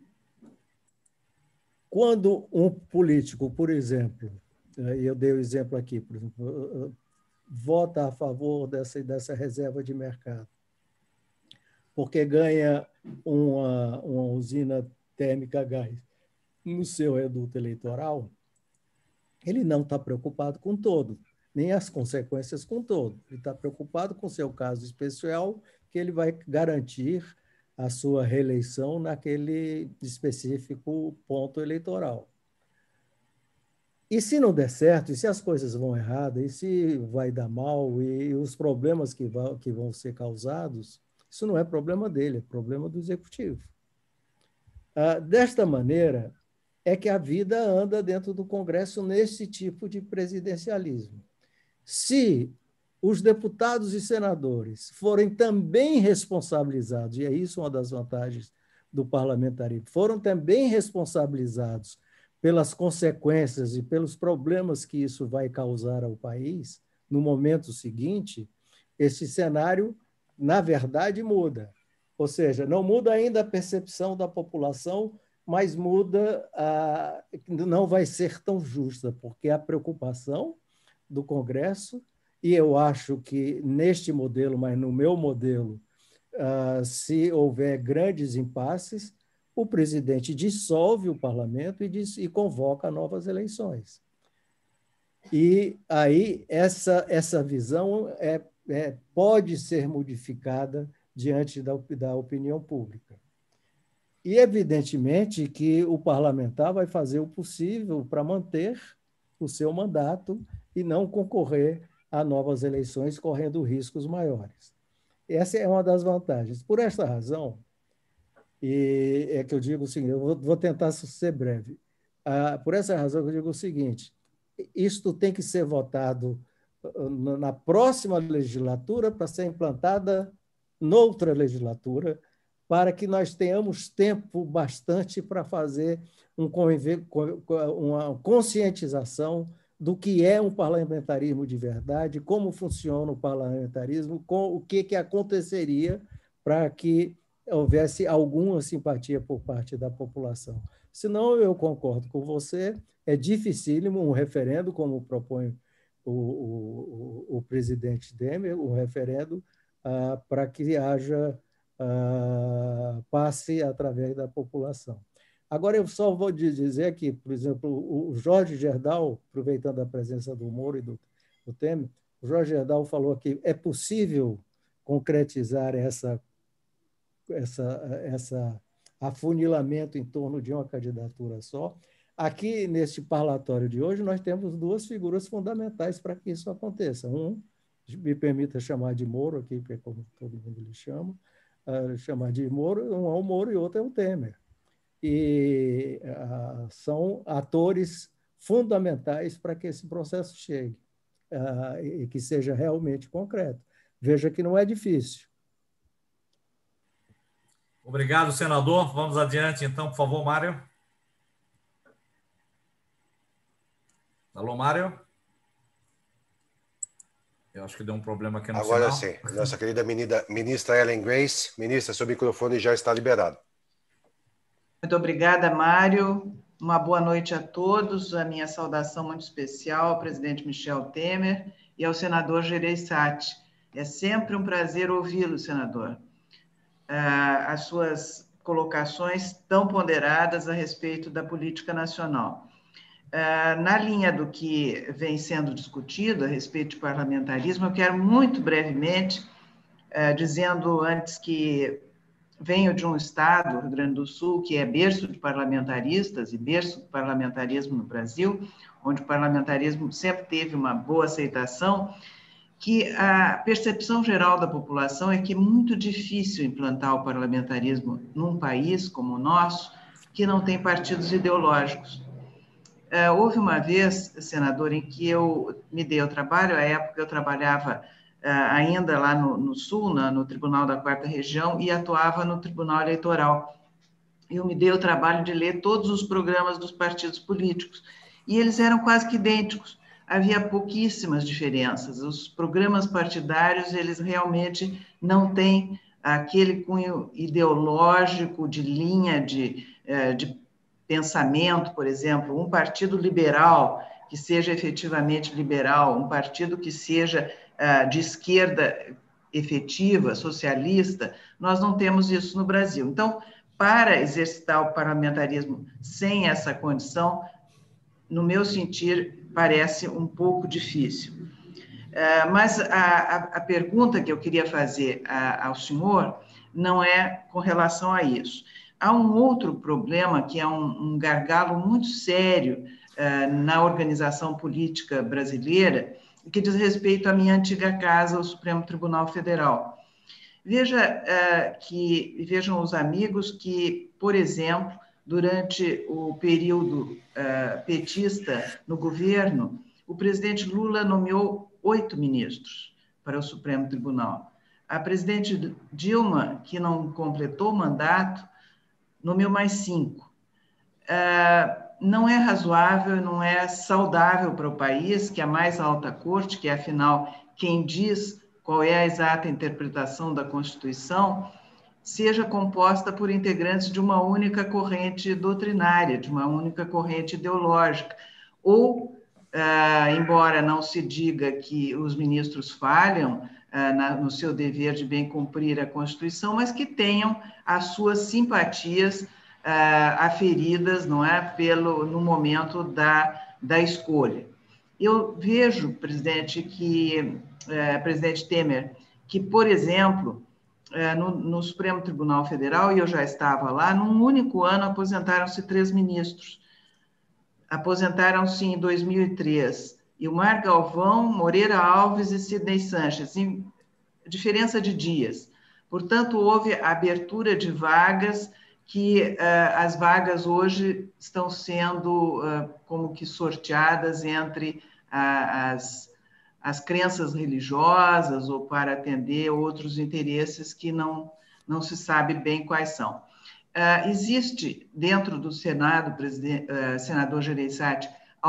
quando um político, por exemplo, eu dei o exemplo aqui, por exemplo, vota a favor dessa, dessa reserva de mercado, porque ganha uma, uma usina térmica a gás no seu reduto eleitoral, ele não está preocupado com todo, nem as consequências com todo. Ele está preocupado com o seu caso especial, que ele vai garantir a sua reeleição naquele específico ponto eleitoral. E se não der certo, e se as coisas vão erradas, e se vai dar mal, e os problemas que vão, que vão ser causados, isso não é problema dele, é problema do executivo. Ah, desta maneira, é que a vida anda dentro do Congresso nesse tipo de presidencialismo. Se os deputados e senadores forem também responsabilizados, e é isso uma das vantagens do parlamentarismo, foram também responsabilizados pelas consequências e pelos problemas que isso vai causar ao país, no momento seguinte, esse cenário, na verdade, muda. Ou seja, não muda ainda a percepção da população, mas muda, a, não vai ser tão justa, porque a preocupação do Congresso, e eu acho que neste modelo, mas no meu modelo, uh, se houver grandes impasses, o presidente dissolve o parlamento e, diz, e convoca novas eleições. E aí essa, essa visão é, é, pode ser modificada diante da, da opinião pública. E, evidentemente, que o parlamentar vai fazer o possível para manter o seu mandato e não concorrer a novas eleições, correndo riscos maiores. Essa é uma das vantagens. Por esta razão, e é que eu digo o seguinte, eu vou, vou tentar ser breve. Ah, por essa razão eu digo o seguinte, isto tem que ser votado na próxima legislatura para ser implantada noutra legislatura, para que nós tenhamos tempo bastante para fazer um, uma conscientização do que é um parlamentarismo de verdade, como funciona o parlamentarismo, com, o que, que aconteceria para que houvesse alguma simpatia por parte da população. Senão, eu concordo com você, é dificílimo um referendo, como propõe o, o, o presidente Temer, um referendo ah, para que haja ah, passe através da população. Agora, eu só vou dizer que, por exemplo, o Jorge Gerdau, aproveitando a presença do Moro e do, do Temer, o Jorge Gerdau falou que é possível concretizar essa essa, essa afunilamento em torno de uma candidatura só. Aqui, neste parlatório de hoje, nós temos duas figuras fundamentais para que isso aconteça. Um, me permita chamar de Moro, aqui, que é como todo mundo lhe chama, uh, chamar de Moro, um é o Moro e outro é o Temer. E uh, são atores fundamentais para que esse processo chegue uh, e que seja realmente concreto. Veja que não é difícil. Obrigado, senador. Vamos adiante, então, por favor, Mário. Alô, Mário? Eu acho que deu um problema aqui no Agora sinal. sim. Nossa querida ministra Ellen Grace. Ministra, seu microfone já está liberado. Muito obrigada, Mário. uma boa noite a todos, a minha saudação muito especial ao presidente Michel Temer e ao senador Gereissati. É sempre um prazer ouvi-lo, senador. As suas colocações tão ponderadas a respeito da política nacional. Na linha do que vem sendo discutido a respeito de parlamentarismo, eu quero muito brevemente, dizendo antes que venho de um estado, Rio Grande do Sul, que é berço de parlamentaristas e berço do parlamentarismo no Brasil, onde o parlamentarismo sempre teve uma boa aceitação, que a percepção geral da população é que é muito difícil implantar o parlamentarismo num país como o nosso, que não tem partidos ideológicos. Uh, houve uma vez, senador, em que eu me dei ao trabalho, à época eu trabalhava uh, ainda lá no, no Sul, na, no Tribunal da Quarta Região, e atuava no Tribunal Eleitoral. Eu me dei o trabalho de ler todos os programas dos partidos políticos, e eles eram quase que idênticos. Havia pouquíssimas diferenças. Os programas partidários, eles realmente não têm aquele cunho ideológico de linha de, uh, de pensamento, por exemplo, um partido liberal que seja efetivamente liberal, um partido que seja uh, de esquerda efetiva, socialista, nós não temos isso no Brasil. Então, para exercitar o parlamentarismo sem essa condição, no meu sentir, parece um pouco difícil. Uh, mas a, a, a pergunta que eu queria fazer a, ao senhor não é com relação a isso. Há um outro problema que é um, um gargalo muito sério uh, na organização política brasileira, que diz respeito à minha antiga casa, o Supremo Tribunal Federal. Veja uh, que, vejam os amigos que, por exemplo, durante o período uh, petista no governo, o presidente Lula nomeou oito ministros para o Supremo Tribunal. A presidente Dilma, que não completou o mandato, nomeou mais cinco. Uh, não é razoável, não é saudável para o país que a mais alta corte, que é, afinal, quem diz qual é a exata interpretação da Constituição, seja composta por integrantes de uma única corrente doutrinária, de uma única corrente ideológica. Ou, uh, embora não se diga que os ministros falham uh, na, no seu dever de bem cumprir a Constituição, mas que tenham as suas simpatias uh, aferidas, não é, pelo, no momento da, da escolha. Eu vejo, presidente, que, uh, presidente Temer, que, por exemplo, uh, no, no Supremo Tribunal Federal, e eu já estava lá, num único ano aposentaram-se três ministros. Aposentaram-se em dois mil e três, Ilmar Galvão, Moreira Alves e Sidney Sanches, em diferença de dias. Portanto, houve abertura de vagas que uh, as vagas hoje estão sendo uh, como que sorteadas entre uh, as, as crenças religiosas ou para atender outros interesses que não, não se sabe bem quais são. Uh, existe dentro do Senado, presidente, uh, senador Gereissati,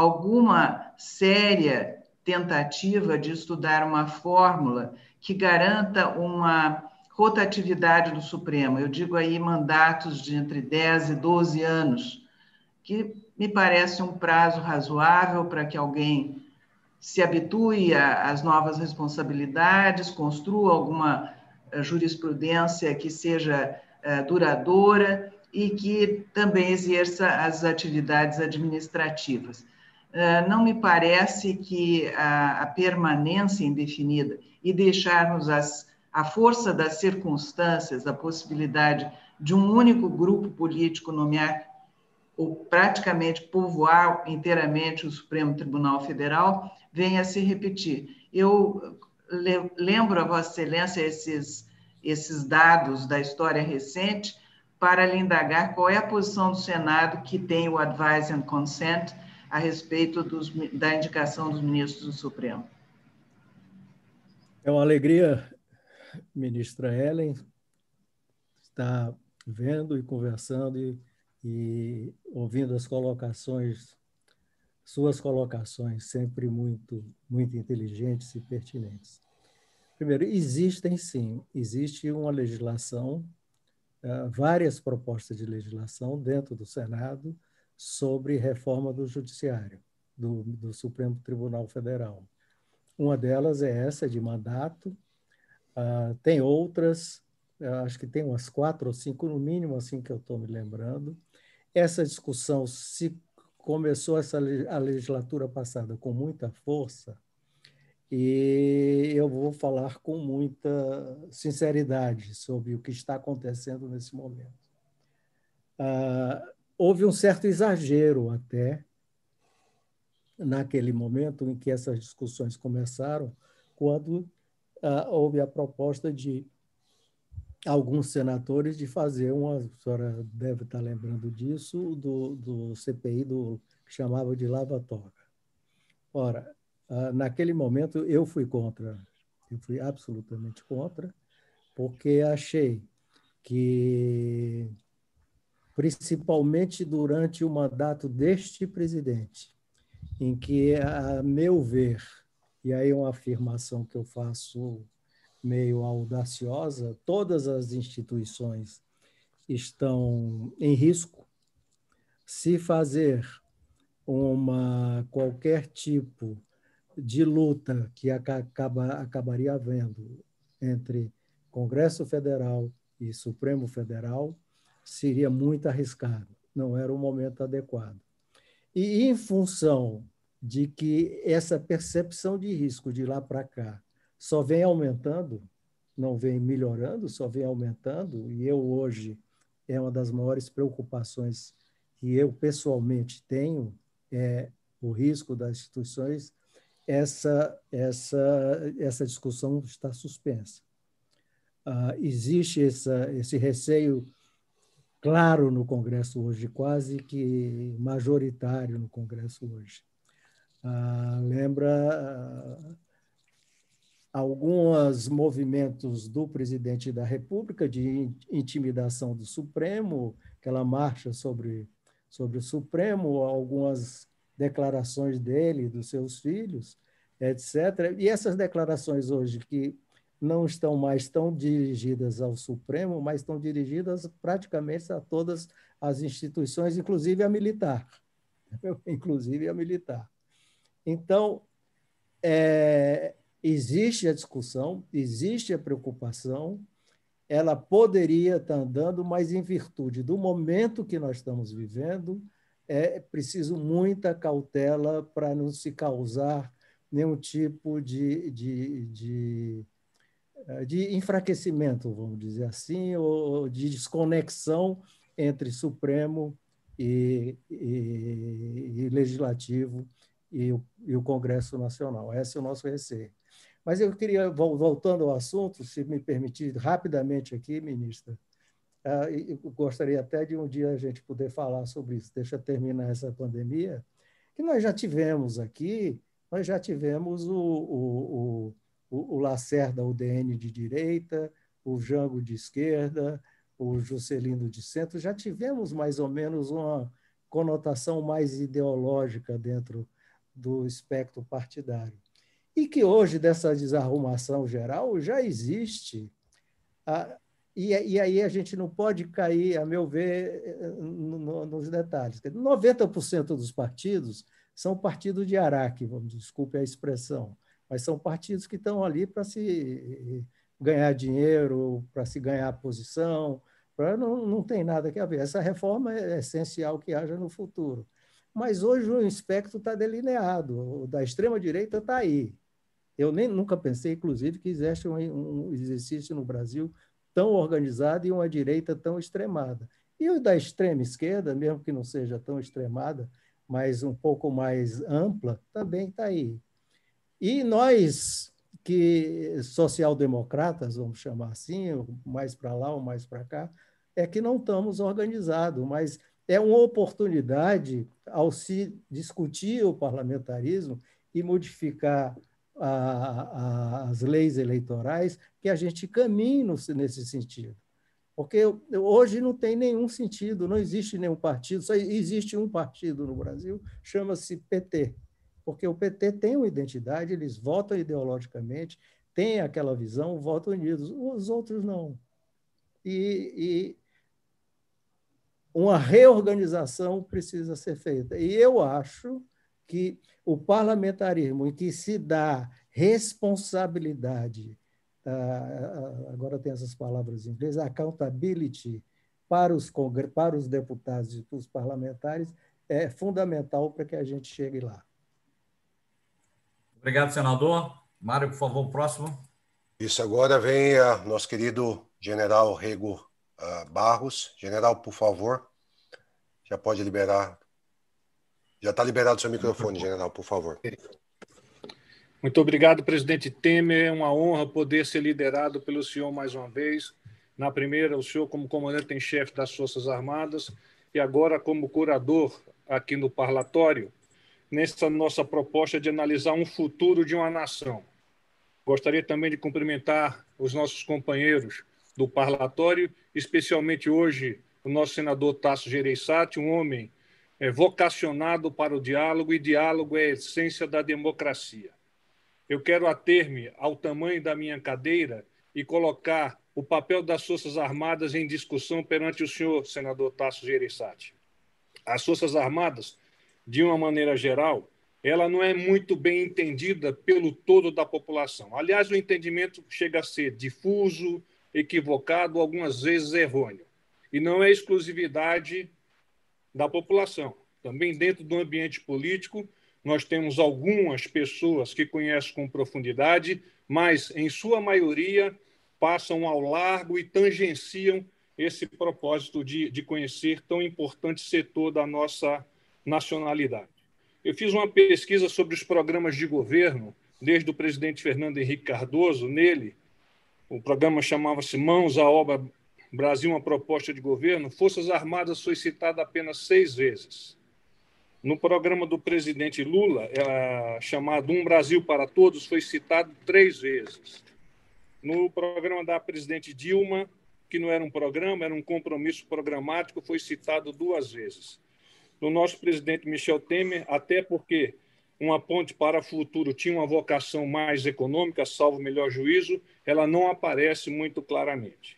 alguma séria tentativa de estudar uma fórmula que garanta uma rotatividade do Supremo? Eu digo aí mandatos de entre dez e doze anos, que me parece um prazo razoável para que alguém se habitue às novas responsabilidades, construa alguma jurisprudência que seja uh, duradoura e que também exerça as atividades administrativas. Uh, não me parece que a, a permanência indefinida e deixarmos as, a força das circunstâncias, a possibilidade de um único grupo político nomear ou praticamente povoar inteiramente o Supremo Tribunal Federal, venha a se repetir. Eu lembro a Vossa Excelência esses, esses dados da história recente para lhe indagar qual é a posição do Senado que tem o advise and consent a respeito dos, da indicação dos ministros do Supremo. É uma alegria, ministra Ellen, estar vendo e conversando e, e ouvindo as colocações, suas colocações, sempre muito, muito inteligentes e pertinentes. Primeiro, existem sim, existe uma legislação, várias propostas de legislação dentro do Senado sobre reforma do Judiciário, do, do Supremo Tribunal Federal. Uma delas é essa, de mandato. Uh, tem outras, acho que tem umas quatro ou cinco, no mínimo, assim que eu estou me lembrando. Essa discussão se começou essa, a legislatura passada com muita força, e eu vou falar com muita sinceridade sobre o que está acontecendo nesse momento. Uh, houve um certo exagero até naquele momento em que essas discussões começaram, quando Uh, houve a proposta de alguns senadores de fazer uma, a senhora deve estar lembrando disso, do, do C P I, do, que chamava de lava-toga. Ora, uh, naquele momento eu fui contra, eu fui absolutamente contra, porque achei que, principalmente durante o mandato deste presidente, em que, a meu ver, e aí é uma afirmação que eu faço meio audaciosa, todas as instituições estão em risco. Se fazer uma, qualquer tipo de luta que acaba, acabaria havendo entre Congresso Federal e Supremo Federal, seria muito arriscado, não era o momento adequado. E, em função de que essa percepção de risco de lá para cá só vem aumentando, não vem melhorando, só vem aumentando, e eu hoje é uma das maiores preocupações que eu pessoalmente tenho, é o risco das instituições, essa, essa, essa discussão está suspensa. Ah, existe essa, esse receio claro no Congresso hoje, quase que majoritário no Congresso hoje. Ah, lembra ah, alguns movimentos do presidente da República de intimidação do Supremo, aquela marcha sobre, sobre o Supremo, algumas declarações dele, dos seus filhos, etcétera. E essas declarações hoje que não estão mais tão dirigidas ao Supremo, mas estão dirigidas praticamente a todas as instituições, inclusive a militar. Inclusive a militar. Então, é, existe a discussão, existe a preocupação, ela poderia estar andando, mas em virtude do momento que nós estamos vivendo, é preciso muita cautela para não se causar nenhum tipo de, de, de, de enfraquecimento, vamos dizer assim, ou de desconexão entre Supremo e, e, e Legislativo e o, e o Congresso Nacional. Esse é o nosso receio. Mas eu queria, voltando ao assunto, se me permitir, rapidamente aqui, ministra, eu gostaria até de um dia a gente poder falar sobre isso. Deixa eu terminar essa pandemia, que nós já tivemos aqui, nós já tivemos o, o, o, o Lacerda, o D N de direita, o Jango de esquerda, o Juscelino de centro, já tivemos mais ou menos uma conotação mais ideológica dentro do espectro partidário. E que hoje, dessa desarrumação geral, já existe. A, e, e aí a gente não pode cair, a meu ver, no, no, nos detalhes. noventa por cento dos partidos são partidos de araque, vamos, desculpe a expressão, mas são partidos que estão ali para se ganhar dinheiro, para se ganhar posição, pra, não, não tem nada que a ver. Essa reforma é essencial que haja no futuro. Mas hoje o espectro está delineado, o da extrema-direita está aí. Eu nem nunca pensei, inclusive, que existe um, um exercício no Brasil tão organizado e uma direita tão extremada. E o da extrema-esquerda, mesmo que não seja tão extremada, mas um pouco mais ampla, também está aí. E nós, que social-democratas, vamos chamar assim, mais para lá ou mais para cá, é que não estamos organizados, mas é uma oportunidade, ao se discutir o parlamentarismo e modificar a, a, as leis eleitorais, que a gente caminhe no, nesse sentido. Porque hoje não tem nenhum sentido, não existe nenhum partido, só existe um partido no Brasil, chama-se P T, porque o P T tem uma identidade, eles votam ideologicamente, têm aquela visão, votam unidos, os outros não. E, uma reorganização precisa ser feita. E eu acho que o parlamentarismo, em que se dá responsabilidade, agora tem essas palavras em inglês, accountability, para os, para os deputados e para os parlamentares, é fundamental para que a gente chegue lá. Obrigado, senador. Mário, por favor, o próximo. Isso, agora vem uh, nosso querido general Rego uh, Barros. General, por favor, já pode liberar. Já está liberado o seu microfone, general, por favor. Muito obrigado, presidente Temer. É uma honra poder ser liderado pelo senhor mais uma vez. Na primeira, o senhor como comandante em chefe das Forças Armadas e agora como curador aqui no parlatório, nessa nossa proposta de analisar um futuro de uma nação. Gostaria também de cumprimentar os nossos companheiros do parlatório, especialmente hoje o nosso senador Tasso Gereissati, um homem é, vocacionado para o diálogo, e diálogo é a essência da democracia. Eu quero ater-me ao tamanho da minha cadeira e colocar o papel das Forças Armadas em discussão perante o senhor, senador Tasso Gereissati. As Forças Armadas, de uma maneira geral, ela não é muito bem entendida pelo todo da população. Aliás, o entendimento chega a ser difuso, equivocado, algumas vezes errôneo. E não é exclusividade da população. Também dentro do ambiente político, nós temos algumas pessoas que conhecem com profundidade, mas, em sua maioria, passam ao largo e tangenciam esse propósito de, de conhecer tão importante setor da nossa nacionalidade. Eu fiz uma pesquisa sobre os programas de governo, desde o presidente Fernando Henrique Cardoso. Nele, o programa chamava-se Mãos à Obra Brasil, uma proposta de governo. Forças Armadas foi citada apenas seis vezes. No programa do presidente Lula, é, chamado Um Brasil para Todos, foi citado três vezes. No programa da presidente Dilma, que não era um programa, era um compromisso programático, foi citado duas vezes. No nosso presidente Michel Temer, até porque uma ponte para o futuro tinha uma vocação mais econômica, salvo o melhor juízo, ela não aparece muito claramente.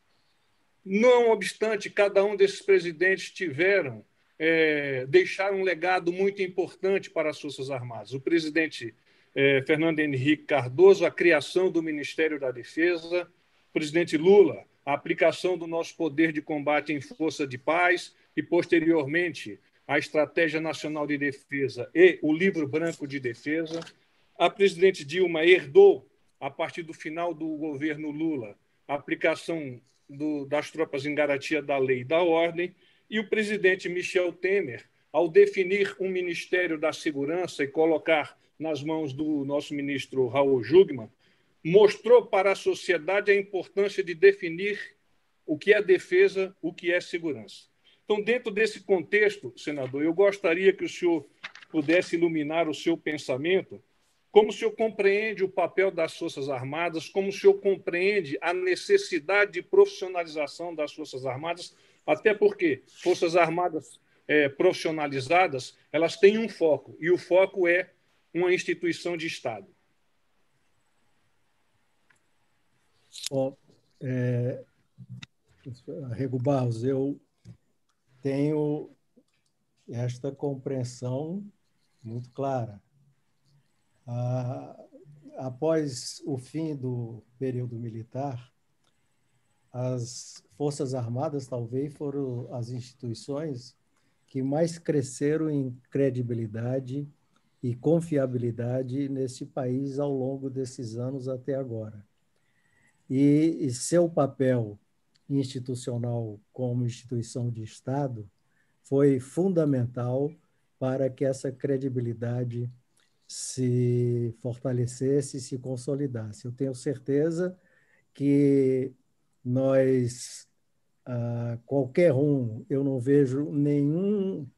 Não obstante, cada um desses presidentes tiveram É, deixar um legado muito importante para as Forças Armadas. O presidente é, Fernando Henrique Cardoso, a criação do Ministério da Defesa, o presidente Lula, a aplicação do nosso poder de combate em força de paz e, posteriormente, a Estratégia Nacional de Defesa e o Livro Branco de Defesa. A presidente Dilma herdou, a partir do final do governo Lula, a aplicação do, das tropas em garantia da lei e da ordem. E o presidente Michel Temer, ao definir um Ministério da Segurança e colocar nas mãos do nosso ministro Raul Jungmann, mostrou para a sociedade a importância de definir o que é defesa, o que é segurança. Então, dentro desse contexto, senador, eu gostaria que o senhor pudesse iluminar o seu pensamento, como o senhor compreende o papel das Forças Armadas, como o senhor compreende a necessidade de profissionalização das Forças Armadas, até porque Forças Armadas é, profissionalizadas, elas têm um foco, e o foco é uma instituição de Estado. Bom, é, Rego Barros, eu tenho esta compreensão muito clara. Ah, após o fim do período militar, as Forças Armadas talvez foram as instituições que mais cresceram em credibilidade e confiabilidade nesse país ao longo desses anos até agora. E, e seu papel institucional como instituição de Estado foi fundamental para que essa credibilidade se fortalecesse e se consolidasse. Eu tenho certeza que nós, ah, qualquer um, eu não vejo nenhum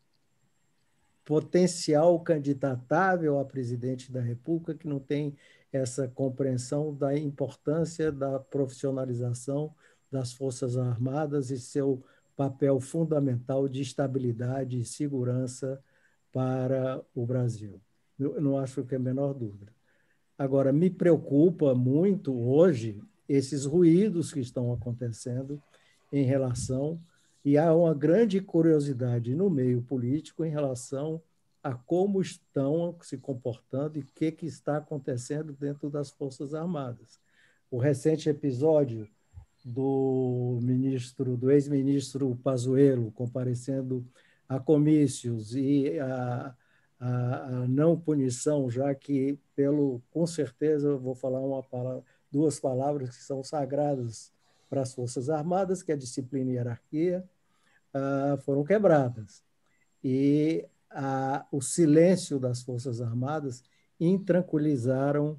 potencial candidatável a presidente da República que não tem essa compreensão da importância da profissionalização das Forças Armadas e seu papel fundamental de estabilidade e segurança para o Brasil. Eu não acho que é a menor dúvida. Agora, me preocupa muito hoje esses ruídos que estão acontecendo em relação E há uma grande curiosidade no meio político em relação a como estão se comportando e o que, que está acontecendo dentro das Forças Armadas. O recente episódio do ministro, do ex-ministro Pazuello comparecendo a comícios e a, a, a não punição, já que, pelo, com certeza, eu vou falar uma palavra, duas palavras que são sagradas para as Forças Armadas, que é a disciplina e hierarquia, uh, foram quebradas. E uh, o silêncio das Forças Armadas intranquilizaram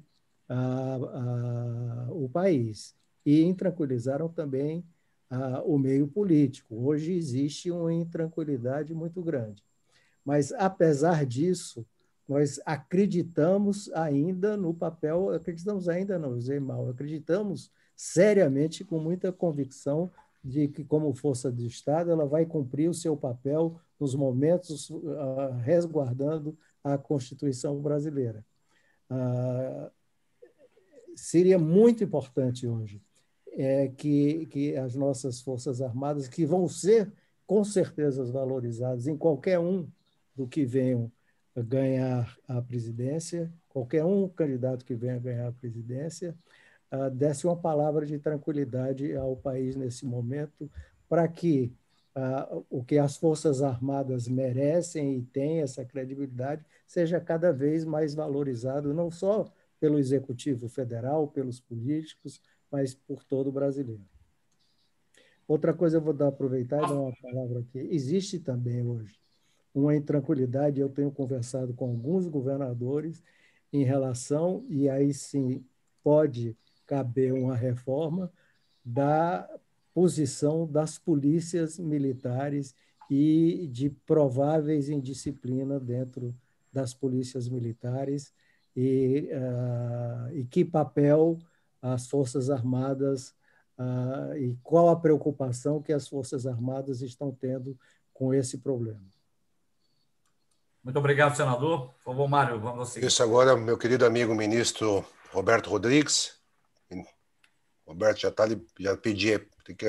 uh, uh, o país e intranquilizaram também uh, o meio político. Hoje existe uma intranquilidade muito grande. Mas, apesar disso, nós acreditamos ainda no papel, acreditamos ainda não, usei mal, acreditamos seriamente, com muita convicção, de que, como força do Estado, ela vai cumprir o seu papel nos momentos uh, resguardando a Constituição brasileira. Uh, seria muito importante hoje é, que, que as nossas Forças Armadas, que vão ser, com certeza, valorizadas em qualquer um do que venham ganhar a presidência, qualquer um candidato que venha ganhar a presidência, uh, desse uma palavra de tranquilidade ao país nesse momento, para que uh, o que as Forças Armadas merecem e têm essa credibilidade seja cada vez mais valorizado, não só pelo Executivo Federal, pelos políticos, mas por todo o brasileiro. Outra coisa, eu vou dar, aproveitar e dar uma palavra aqui. Existe também hoje uma intranquilidade, eu tenho conversado com alguns governadores em relação, e aí sim pode caber uma reforma, da posição das polícias militares e de prováveis indisciplina dentro das polícias militares e, uh, e que papel as Forças Armadas uh, e qual a preocupação que as Forças Armadas estão tendo com esse problema. Muito obrigado, senador. Por favor, Mário, vamos seguir. Isso agora, meu querido amigo ministro Roberto Rodrigues. Roberto, já, tá, já pedi. Que...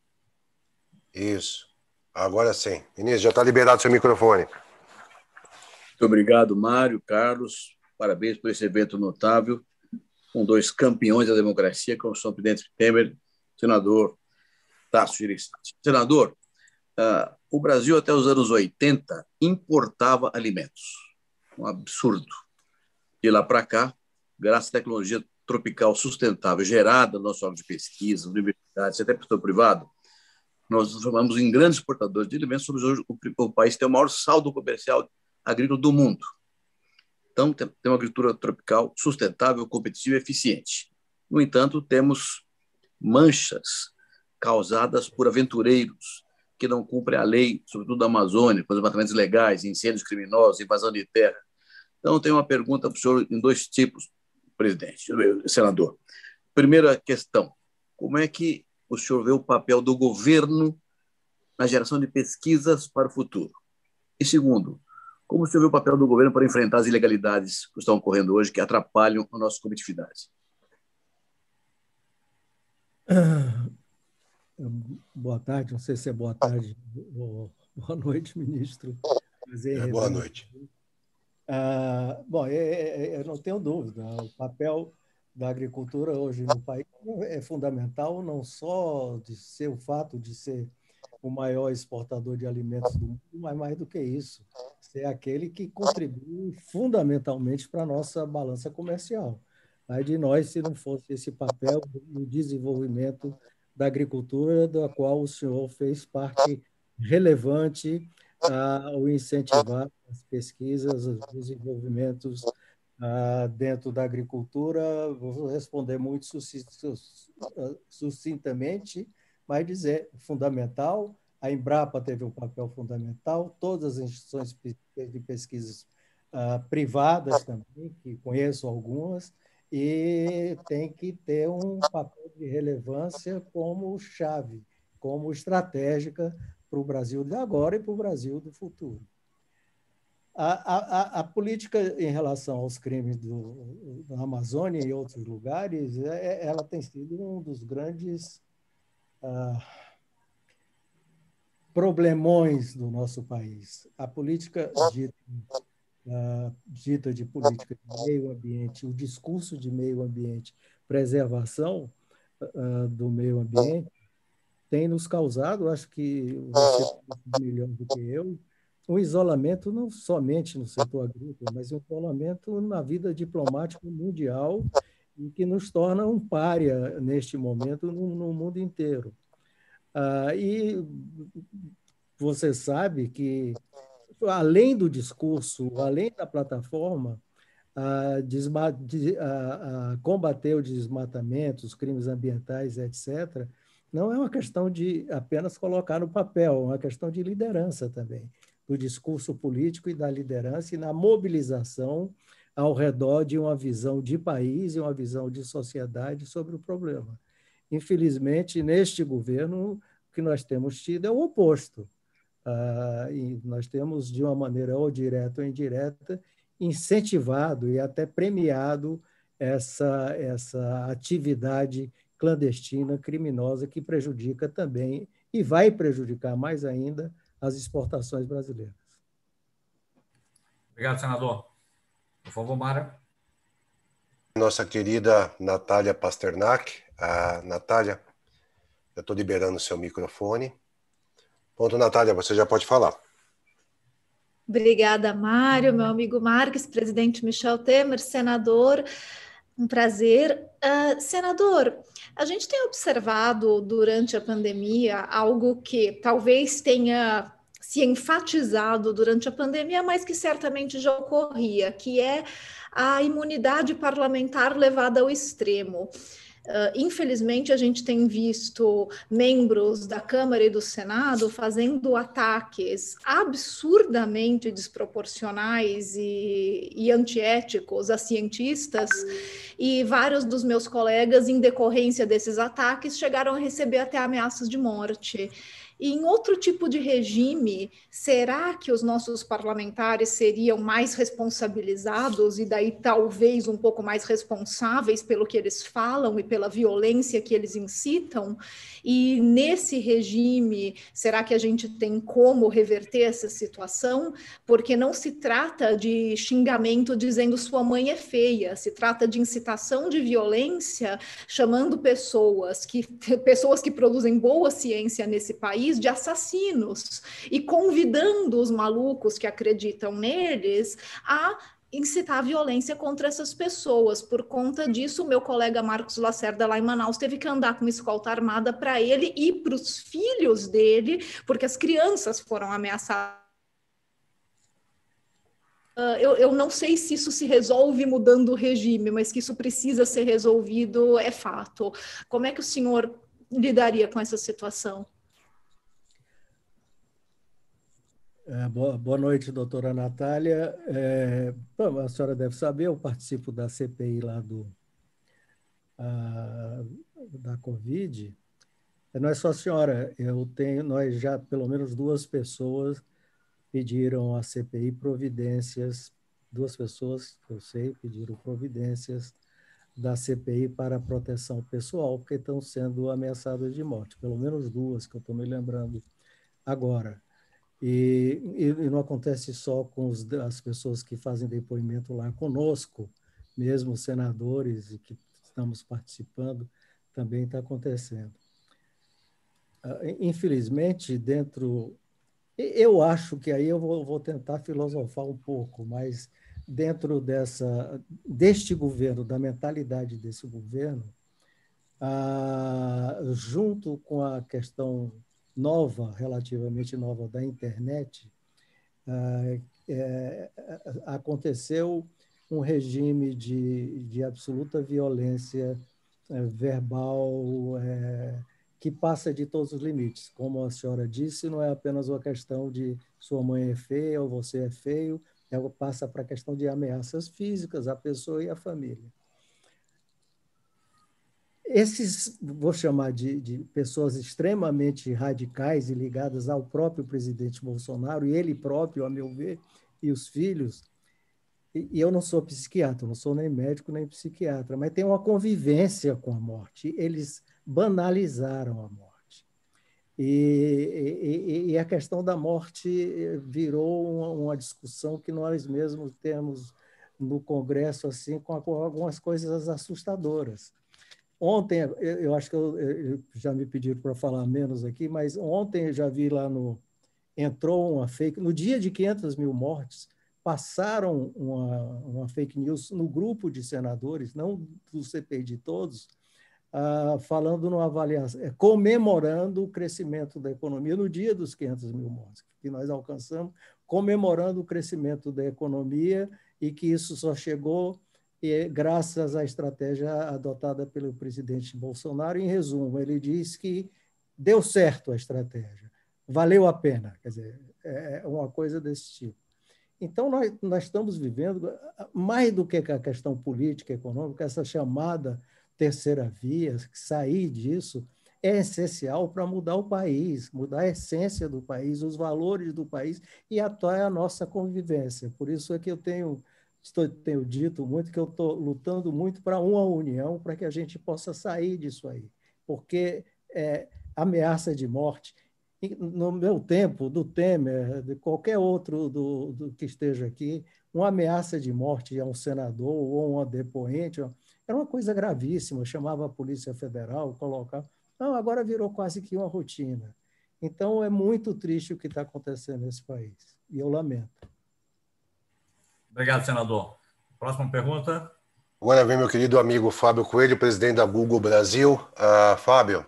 Isso. Agora sim. Ministro, já está liberado seu microfone. Muito obrigado, Mário, Carlos. Parabéns por esse evento notável, com dois campeões da democracia, como são o presidente Temer, senador Tasso Gereissati. Senador, uh, o Brasil, até os anos oitenta, importava alimentos. Um absurdo. De lá para cá, graças à tecnologia tropical sustentável gerada no nosso órgão de pesquisa, universidades, até setor privado, nós nos formamos em grandes exportadores de alimentos, somos hoje o, o país que tem o maior saldo comercial agrícola do mundo. Então, tem, tem uma agricultura tropical sustentável, competitiva e eficiente. No entanto, temos manchas causadas por aventureiros que não cumprem a lei, sobretudo da Amazônia, com os desmatamentos ilegais, incêndios criminosos, invasão de terra. Então, tenho uma pergunta para o senhor em dois tipos, presidente, senador. Primeira questão, como é que o senhor vê o papel do governo na geração de pesquisas para o futuro? E segundo, como o senhor vê o papel do governo para enfrentar as ilegalidades que estão ocorrendo hoje, que atrapalham a nossa competitividade? Boa tarde, não sei se é boa tarde ou boa noite, ministro. É, boa noite. Ah, bom, é, é, eu não tenho dúvida, o papel da agricultura hoje no país é fundamental, não só de ser o fato de ser o maior exportador de alimentos do mundo, mas mais do que isso, ser aquele que contribui fundamentalmente para a nossa balança comercial. Aí de nós, se não fosse esse papel no desenvolvimento da agricultura, da qual o senhor fez parte relevante ao incentivar as pesquisas, os desenvolvimentos dentro da agricultura. Vou responder muito sucintamente, mas dizer fundamental. A Embrapa teve um papel fundamental, todas as instituições de pesquisas privadas também, que conheço algumas, e tem que ter um papel de relevância como chave, como estratégica para o Brasil de agora e para o Brasil do futuro. A, a, a política em relação aos crimes do, da Amazônia e outros lugares, é, ela tem sido um dos grandes, ah, problemões do nosso país. A política dita, uh, dita de política de meio ambiente, o discurso de meio ambiente, preservação uh, do meio ambiente, tem nos causado, acho que você é melhor do que eu, um isolamento não somente no setor agrícola, mas um isolamento na vida diplomática mundial e que nos torna um pária neste momento no, no mundo inteiro. Ah, e você sabe que, além do discurso, além da plataforma, a desma, a, a combater o desmatamento, os crimes ambientais, etcétera, não é uma questão de apenas colocar no papel, é uma questão de liderança também, do discurso político e da liderança e na mobilização ao redor de uma visão de país e uma visão de sociedade sobre o problema. Infelizmente, neste governo, o que nós temos tido é o oposto. Ah, e nós temos, de uma maneira ou direta ou indireta, incentivado e até premiado essa, essa atividade clandestina, criminosa, que prejudica também, e vai prejudicar mais ainda, as exportações brasileiras. Obrigado, senador. Por favor, Mara. Nossa querida Natália Pasternak. A Natália, eu estou liberando o seu microfone. Pronto, Natália, você já pode falar. Obrigada, Mário, meu amigo Marques, presidente Michel Temer, senador, um prazer. Uh, senador, a gente tem observado durante a pandemia algo que talvez tenha se enfatizado durante a pandemia, mas que certamente já ocorria, que é a imunidade parlamentar levada ao extremo. Uh, infelizmente, a gente tem visto membros da Câmara e do Senado fazendo ataques absurdamente desproporcionais e, e antiéticos a cientistas, e vários dos meus colegas, em decorrência desses ataques, chegaram a receber até ameaças de morte. E em outro tipo de regime, será que os nossos parlamentares seriam mais responsabilizados e daí talvez um pouco mais responsáveis pelo que eles falam e pela violência que eles incitam? E nesse regime, será que a gente tem como reverter essa situação? Porque não se trata de xingamento dizendo sua mãe é feia, se trata de incitação de violência, chamando pessoas que, pessoas que produzem boa ciência nesse país de assassinos e convidando os malucos que acreditam neles a incitar a violência contra essas pessoas. Por conta disso, o meu colega Marcos Lacerda, lá em Manaus, teve que andar com uma escolta armada para ele e para os filhos dele, porque as crianças foram ameaçadas. Uh, eu, eu não sei se isso se resolve mudando o regime, mas que isso precisa ser resolvido é fato. Como é que o senhor lidaria com essa situação? É, boa, boa noite, doutora Natália. É, bom, a senhora deve saber, eu participo da C P I lá do, a, da Covid. Não é só a senhora, eu tenho, nós já, pelo menos duas pessoas pediram à C P I providências, duas pessoas, eu sei, pediram providências da C P I para a proteção pessoal, porque estão sendo ameaçadas de morte, pelo menos duas que eu estou me lembrando agora. E, e não acontece só com os, as pessoas que fazem depoimento lá conosco, mesmo os senadores e que estamos participando, também está acontecendo. Infelizmente, dentro... Eu acho que aí eu vou, vou tentar filosofar um pouco, mas dentro dessa, deste governo, da mentalidade desse governo, ah, junto com a questão nova, relativamente nova, da internet, ah, é, aconteceu um regime de, de absoluta violência é, verbal, é, que passa de todos os limites. Como a senhora disse, não é apenas uma questão de sua mãe é feia ou você é feio, é, passa para a questão de ameaças físicas à pessoa e à família. Esses, vou chamar de, de pessoas extremamente radicais e ligadas ao próprio presidente Bolsonaro, e ele próprio, a meu ver, e os filhos, e, e eu não sou psiquiatra, não sou nem médico nem psiquiatra, mas tem uma convivência com a morte, eles banalizaram a morte. E, e, e a questão da morte virou uma, uma discussão que nós mesmos temos no Congresso, assim, com algumas coisas assustadoras. Ontem, eu acho que eu, eu já me pediram para falar menos aqui, mas ontem eu já vi lá no... Entrou uma fake... No dia de quinhentas mil mortes, passaram uma, uma fake news no grupo de senadores, não do C P I de todos, ah, falando numa avaliação, comemorando o crescimento da economia no dia dos quinhentas mil mortes, que nós alcançamos, comemorando o crescimento da economia e que isso só chegou e, graças à estratégia adotada pelo presidente Bolsonaro. Em resumo, ele diz que deu certo a estratégia, valeu a pena, quer dizer, é uma coisa desse tipo. Então, nós, nós estamos vivendo, mais do que a questão política, econômica, essa chamada terceira via, sair disso é essencial para mudar o país, mudar a essência do país, os valores do país e até a nossa convivência. Por isso é que eu tenho, estou, tenho dito muito que eu estou lutando muito para uma união, para que a gente possa sair disso aí. Porque é, ameaça de morte, no meu tempo, do Temer, de qualquer outro do, do que esteja aqui, uma ameaça de morte a um senador ou a um depoente era uma coisa gravíssima, chamava a Polícia Federal, colocava... Não, agora virou quase que uma rotina. Então, é muito triste o que está acontecendo nesse país, e eu lamento. Obrigado, senador. Próxima pergunta. Agora vem meu querido amigo Fábio Coelho, presidente da Google Brasil. Uh, Fábio,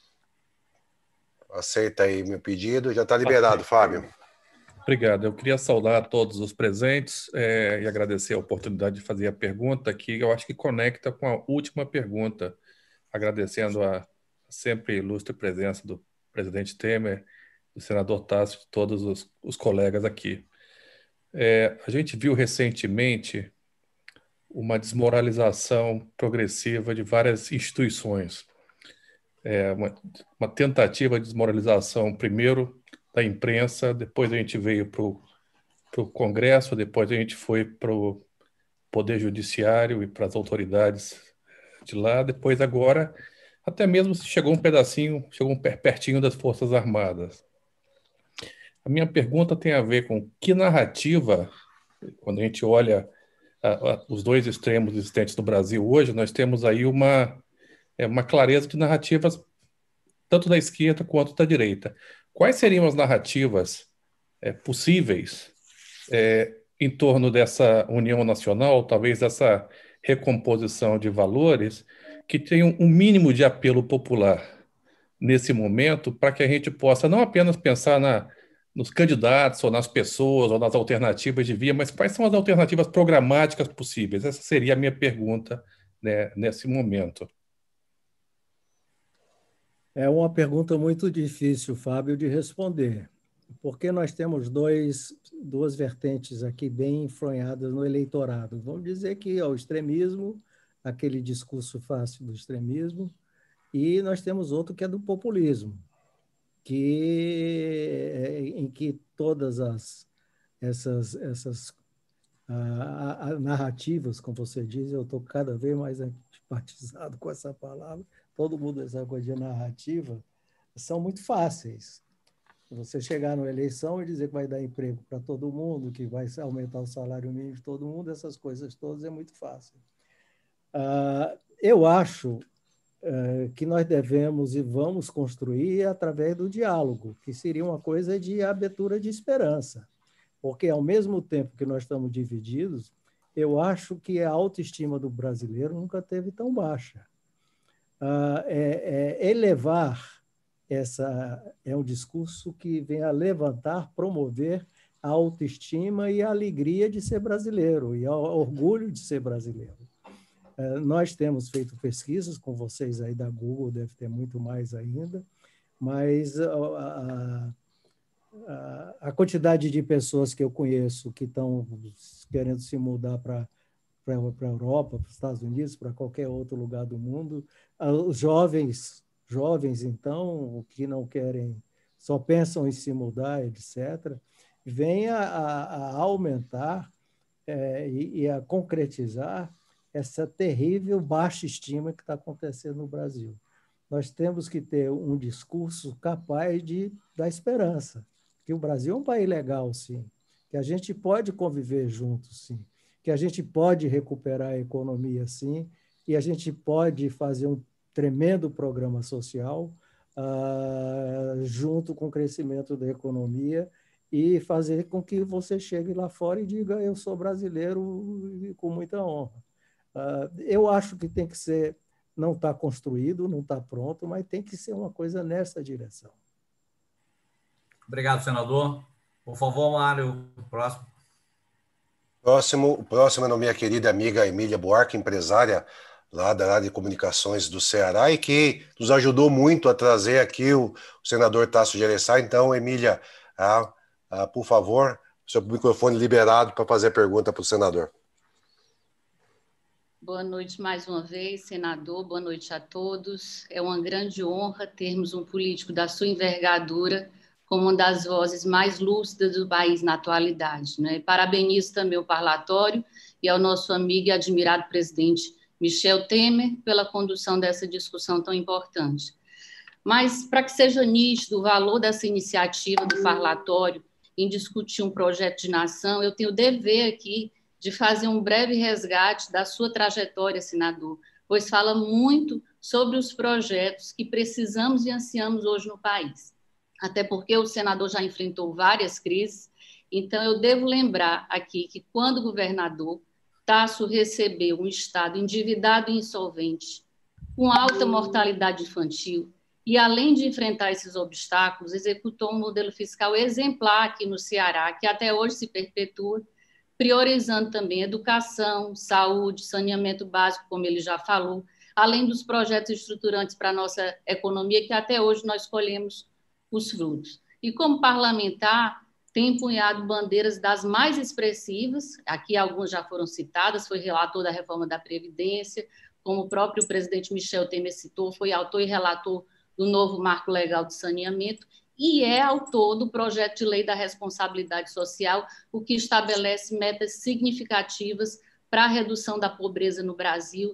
aceita aí meu pedido. Já está liberado, Fábio. Obrigado. Eu queria saudar todos os presentes é, e agradecer a oportunidade de fazer a pergunta, que eu acho que conecta com a última pergunta, agradecendo a sempre ilustre presença do presidente Temer, do senador Tasso, de todos os, os colegas aqui. É, a gente viu recentemente uma desmoralização progressiva de várias instituições. É, uma, uma tentativa de desmoralização, primeiro, da imprensa, depois a gente veio para o Congresso, depois a gente foi para o Poder Judiciário e para as autoridades de lá, depois agora até mesmo chegou um pedacinho, chegou um pertinho das Forças Armadas. A minha pergunta tem a ver com que narrativa, quando a gente olha a, a, os dois extremos existentes no Brasil hoje, nós temos aí uma, é, uma clareza de narrativas tanto da esquerda quanto da direita. Quais seriam as narrativas é, possíveis é, em torno dessa união nacional, talvez dessa recomposição de valores, que tenham um mínimo de apelo popular nesse momento, para que a gente possa não apenas pensar na, nos candidatos, ou nas pessoas, ou nas alternativas de via, mas quais são as alternativas programáticas possíveis? Essa seria a minha pergunta, né, nesse momento. É uma pergunta muito difícil, Fábio, de responder, porque nós temos dois, duas vertentes aqui bem enfronhadas no eleitorado. Vamos dizer que é o extremismo, aquele discurso fácil do extremismo, e nós temos outro que é do populismo, que, em que todas as, essas, essas a, a, narrativas, como você diz, eu estou cada vez mais antipatizado com essa palavra, todo mundo essa coisa de narrativa, são muito fáceis. Você chegar numa eleição e dizer que vai dar emprego para todo mundo, que vai aumentar o salário mínimo de todo mundo, essas coisas todas é muito fácil. Uh, eu acho uh, que nós devemos e vamos construir através do diálogo, que seria uma coisa de abertura de esperança, porque ao mesmo tempo que nós estamos divididos, eu acho que a autoestima do brasileiro nunca teve tão baixa. Uh, é, é elevar essa é um discurso que vem a levantar, promover a autoestima e a alegria de ser brasileiro e o orgulho de ser brasileiro. Uh, nós temos feito pesquisas com vocês aí da Google, deve ter muito mais ainda, mas a, a, a quantidade de pessoas que eu conheço que estão querendo se mudar para para a Europa, para os Estados Unidos, para qualquer outro lugar do mundo. Os jovens, jovens, então, que não querem, só pensam em se mudar, etcétera, vem a, a aumentar é, e, e a concretizar essa terrível baixa estima que está acontecendo no Brasil. nós temos que ter um discurso capaz de dar esperança, que o Brasil é um país legal, sim, que a gente pode conviver juntos, sim, que a gente pode recuperar a economia, sim, e a gente pode fazer um tremendo programa social uh, junto com o crescimento da economia e fazer com que você chegue lá fora e diga eu sou brasileiro com muita honra. Uh, eu acho que tem que ser, não está construído, não está pronto, mas tem que ser uma coisa nessa direção. Obrigado, senador. Por favor, Mário, próximo. Próximo, o próximo é a minha querida amiga Emília Buarque, empresária lá da área de comunicações do Ceará e que nos ajudou muito a trazer aqui o, o senador Tasso Gereissati. Então, Emília, ah, ah, por favor, seu microfone liberado para fazer a pergunta para o senador. Boa noite mais uma vez, senador. Boa noite a todos. É uma grande honra termos um político da sua envergadura como uma das vozes mais lúcidas do país na atualidade, né? Parabenizo também o parlatório e ao nosso amigo e admirado presidente Michel Temer pela condução dessa discussão tão importante. Mas, para que seja nítido o valor dessa iniciativa do parlatório em discutir um projeto de nação, eu tenho o dever aqui de fazer um breve resgate da sua trajetória, senador, pois fala muito sobre os projetos que precisamos e ansiamos hoje no país. Até porque o senador já enfrentou várias crises, então eu devo lembrar aqui que quando o governador Tasso recebeu um estado endividado e insolvente, com alta mortalidade infantil, e além de enfrentar esses obstáculos, executou um modelo fiscal exemplar aqui no Ceará, que até hoje se perpetua, priorizando também educação, saúde, saneamento básico, como ele já falou, além dos projetos estruturantes para a nossa economia, que até hoje nós colhemos os frutos. E como parlamentar, tem empunhado bandeiras das mais expressivas, aqui algumas já foram citadas, foi relator da reforma da Previdência, como o próprio presidente Michel Temer citou, foi autor e relator do novo Marco Legal de Saneamento, e é autor do projeto de lei da responsabilidade social, o que estabelece metas significativas para a redução da pobreza no Brasil,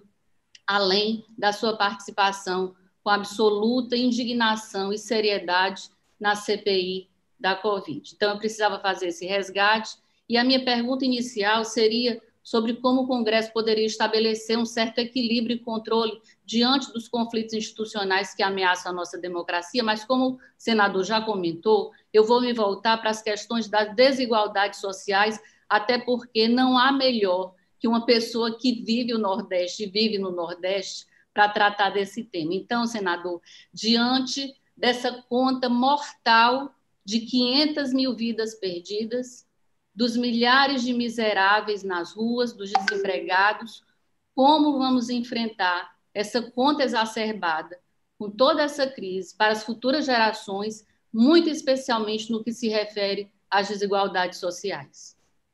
além da sua participação com absoluta indignação e seriedade na C P I da Covid. Então, eu precisava fazer esse resgate, e a minha pergunta inicial seria sobre como o Congresso poderia estabelecer um certo equilíbrio e controle diante dos conflitos institucionais que ameaçam a nossa democracia, mas como o senador já comentou, eu vou me voltar para as questões das desigualdades sociais, até porque não há melhor que uma pessoa que vive o Nordeste, vive no Nordeste, para tratar desse tema. Então, senador, diante dessa conta mortal de quinhentas mil vidas perdidas, dos milhares de miseráveis nas ruas, dos desempregados, como vamos enfrentar essa conta exacerbada com toda essa crise para as futuras gerações, muito especialmente no que se refere às desigualdades sociais?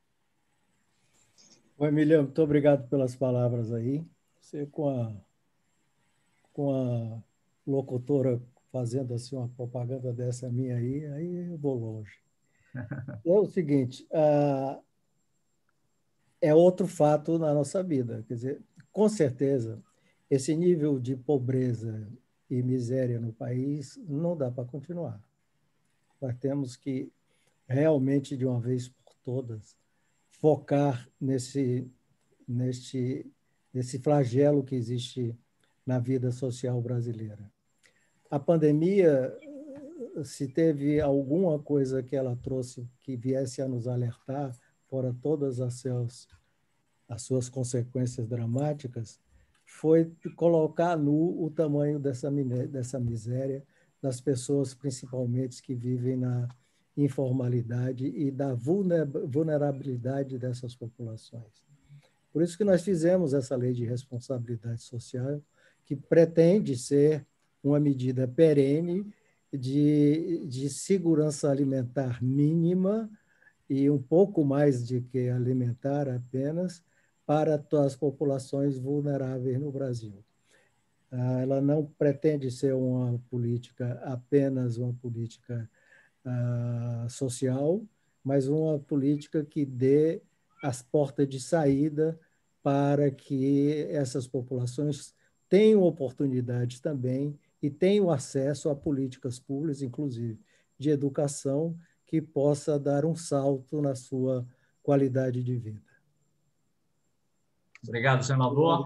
Oi, Emília, muito obrigado pelas palavras aí. Você com a, com a locutora fazendo assim uma propaganda dessa minha aí, aí eu vou longe. É o seguinte, uh, é outro fato na nossa vida. Quer dizer, com certeza, esse nível de pobreza e miséria no país não dá para continuar. Nós temos que realmente, de uma vez por todas, focar nesse, nesse, nesse flagelo que existe na vida social brasileira. A pandemia, se teve alguma coisa que ela trouxe que viesse a nos alertar, fora todas as suas, as suas consequências dramáticas, foi colocar nu o tamanho dessa, dessa miséria das pessoas, principalmente, que vivem na informalidade e da vulnerabilidade dessas populações. Por isso que nós fizemos essa lei de responsabilidade social, que pretende ser uma medida perene de, de segurança alimentar mínima e um pouco mais de que alimentar apenas para as populações vulneráveis no Brasil. Ela não pretende ser uma política, apenas uma política uh, social, mas uma política que dê as portas de saída para que essas populações tenham oportunidades também e tenham acesso a políticas públicas, inclusive de educação, que possa dar um salto na sua qualidade de vida. Obrigado, senador.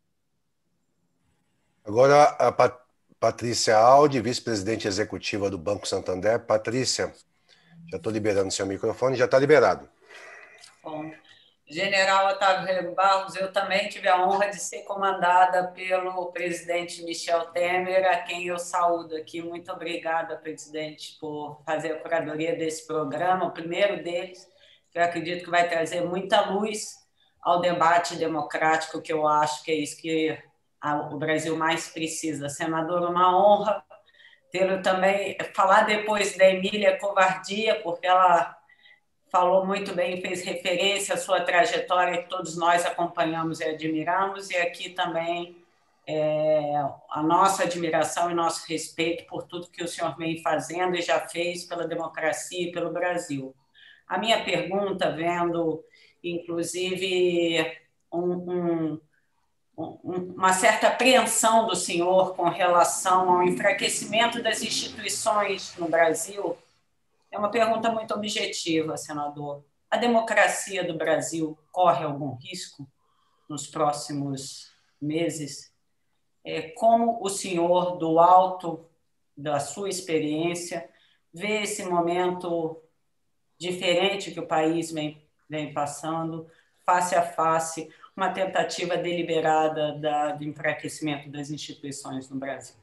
Agora, a Pat- Patrícia Aldi, vice-presidente executiva do Banco Santander. Patrícia, já estou liberando seu microfone, já está liberado. Bom, General Otávio Rego Barros, eu também tive a honra de ser comandada pelo presidente Michel Temer, a quem eu saúdo aqui. Muito obrigada, presidente, por fazer a curadoria desse programa, o primeiro deles, que eu acredito que vai trazer muita luz ao debate democrático, que eu acho que é isso que a, o Brasil mais precisa. Senador, uma honra tê-lo também, falar depois da Emília Covardia, porque ela falou muito bem, fez referência à sua trajetória, que todos nós acompanhamos e admiramos, e aqui também é, a nossa admiração e nosso respeito por tudo que o senhor vem fazendo e já fez pela democracia e pelo Brasil. A minha pergunta, vendo, inclusive, um, um, um, uma certa apreensão do senhor com relação ao enfraquecimento das instituições no Brasil, é uma pergunta muito objetiva, senador. A democracia do Brasil corre algum risco nos próximos meses? É, como o senhor, do alto da sua experiência, vê esse momento diferente que o país vem, vem passando, face a face, uma tentativa deliberada da, do enfraquecimento das instituições no Brasil?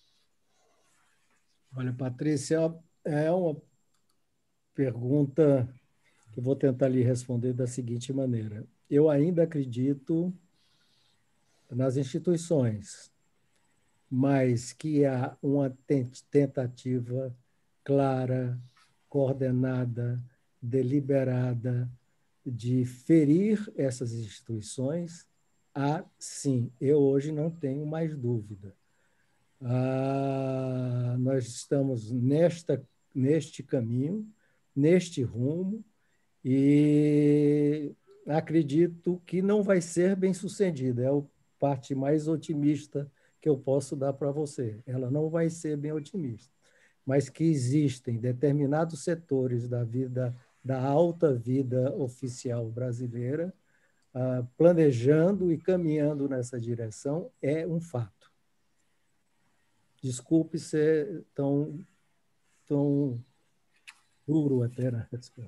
Olha, Patrícia, é uma pergunta que eu vou tentar lhe responder da seguinte maneira. Eu ainda acredito nas instituições, mas que há uma tentativa clara, coordenada, deliberada de ferir essas instituições. Há, sim, eu hoje não tenho mais dúvida. Ah, nós estamos nesta, neste caminho, neste rumo, e acredito que não vai ser bem sucedida. É a parte mais otimista que eu posso dar para você. Ela não vai ser bem otimista, mas que existem determinados setores da vida, da alta vida oficial brasileira, ah, planejando e caminhando nessa direção, é um fato. Desculpe ser tão, tão duro até na resposta.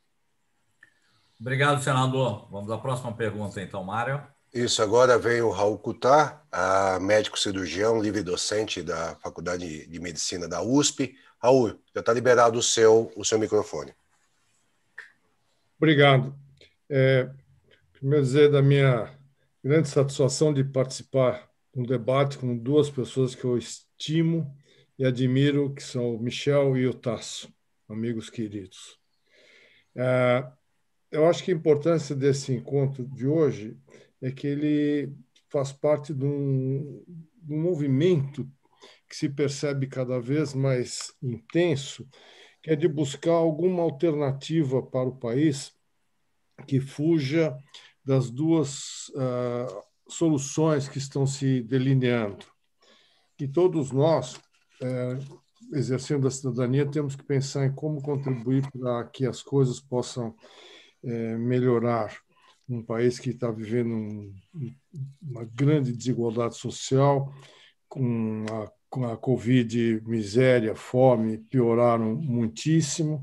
Obrigado, senador. Vamos à próxima pergunta, então, Mário. Isso, agora vem o Raul Kutar, médico cirurgião, livre docente da Faculdade de Medicina da U S P. Raul, já está liberado o seu, o seu microfone. Obrigado. É, primeiro dizer da minha grande satisfação de participar de um debate com duas pessoas que eu estimo e admiro, que são o Michel e o Tasso, amigos queridos. É, eu acho que a importância desse encontro de hoje é que ele faz parte de um, de um movimento que se percebe cada vez mais intenso, que é de buscar alguma alternativa para o país que fuja das duas uh, soluções que estão se delineando. E todos nós, uh, exercendo a cidadania, temos que pensar em como contribuir para que as coisas possam uh, melhorar. Um país que está vivendo um, uma grande desigualdade social, com a, com a Covid, miséria, fome, pioraram muitíssimo.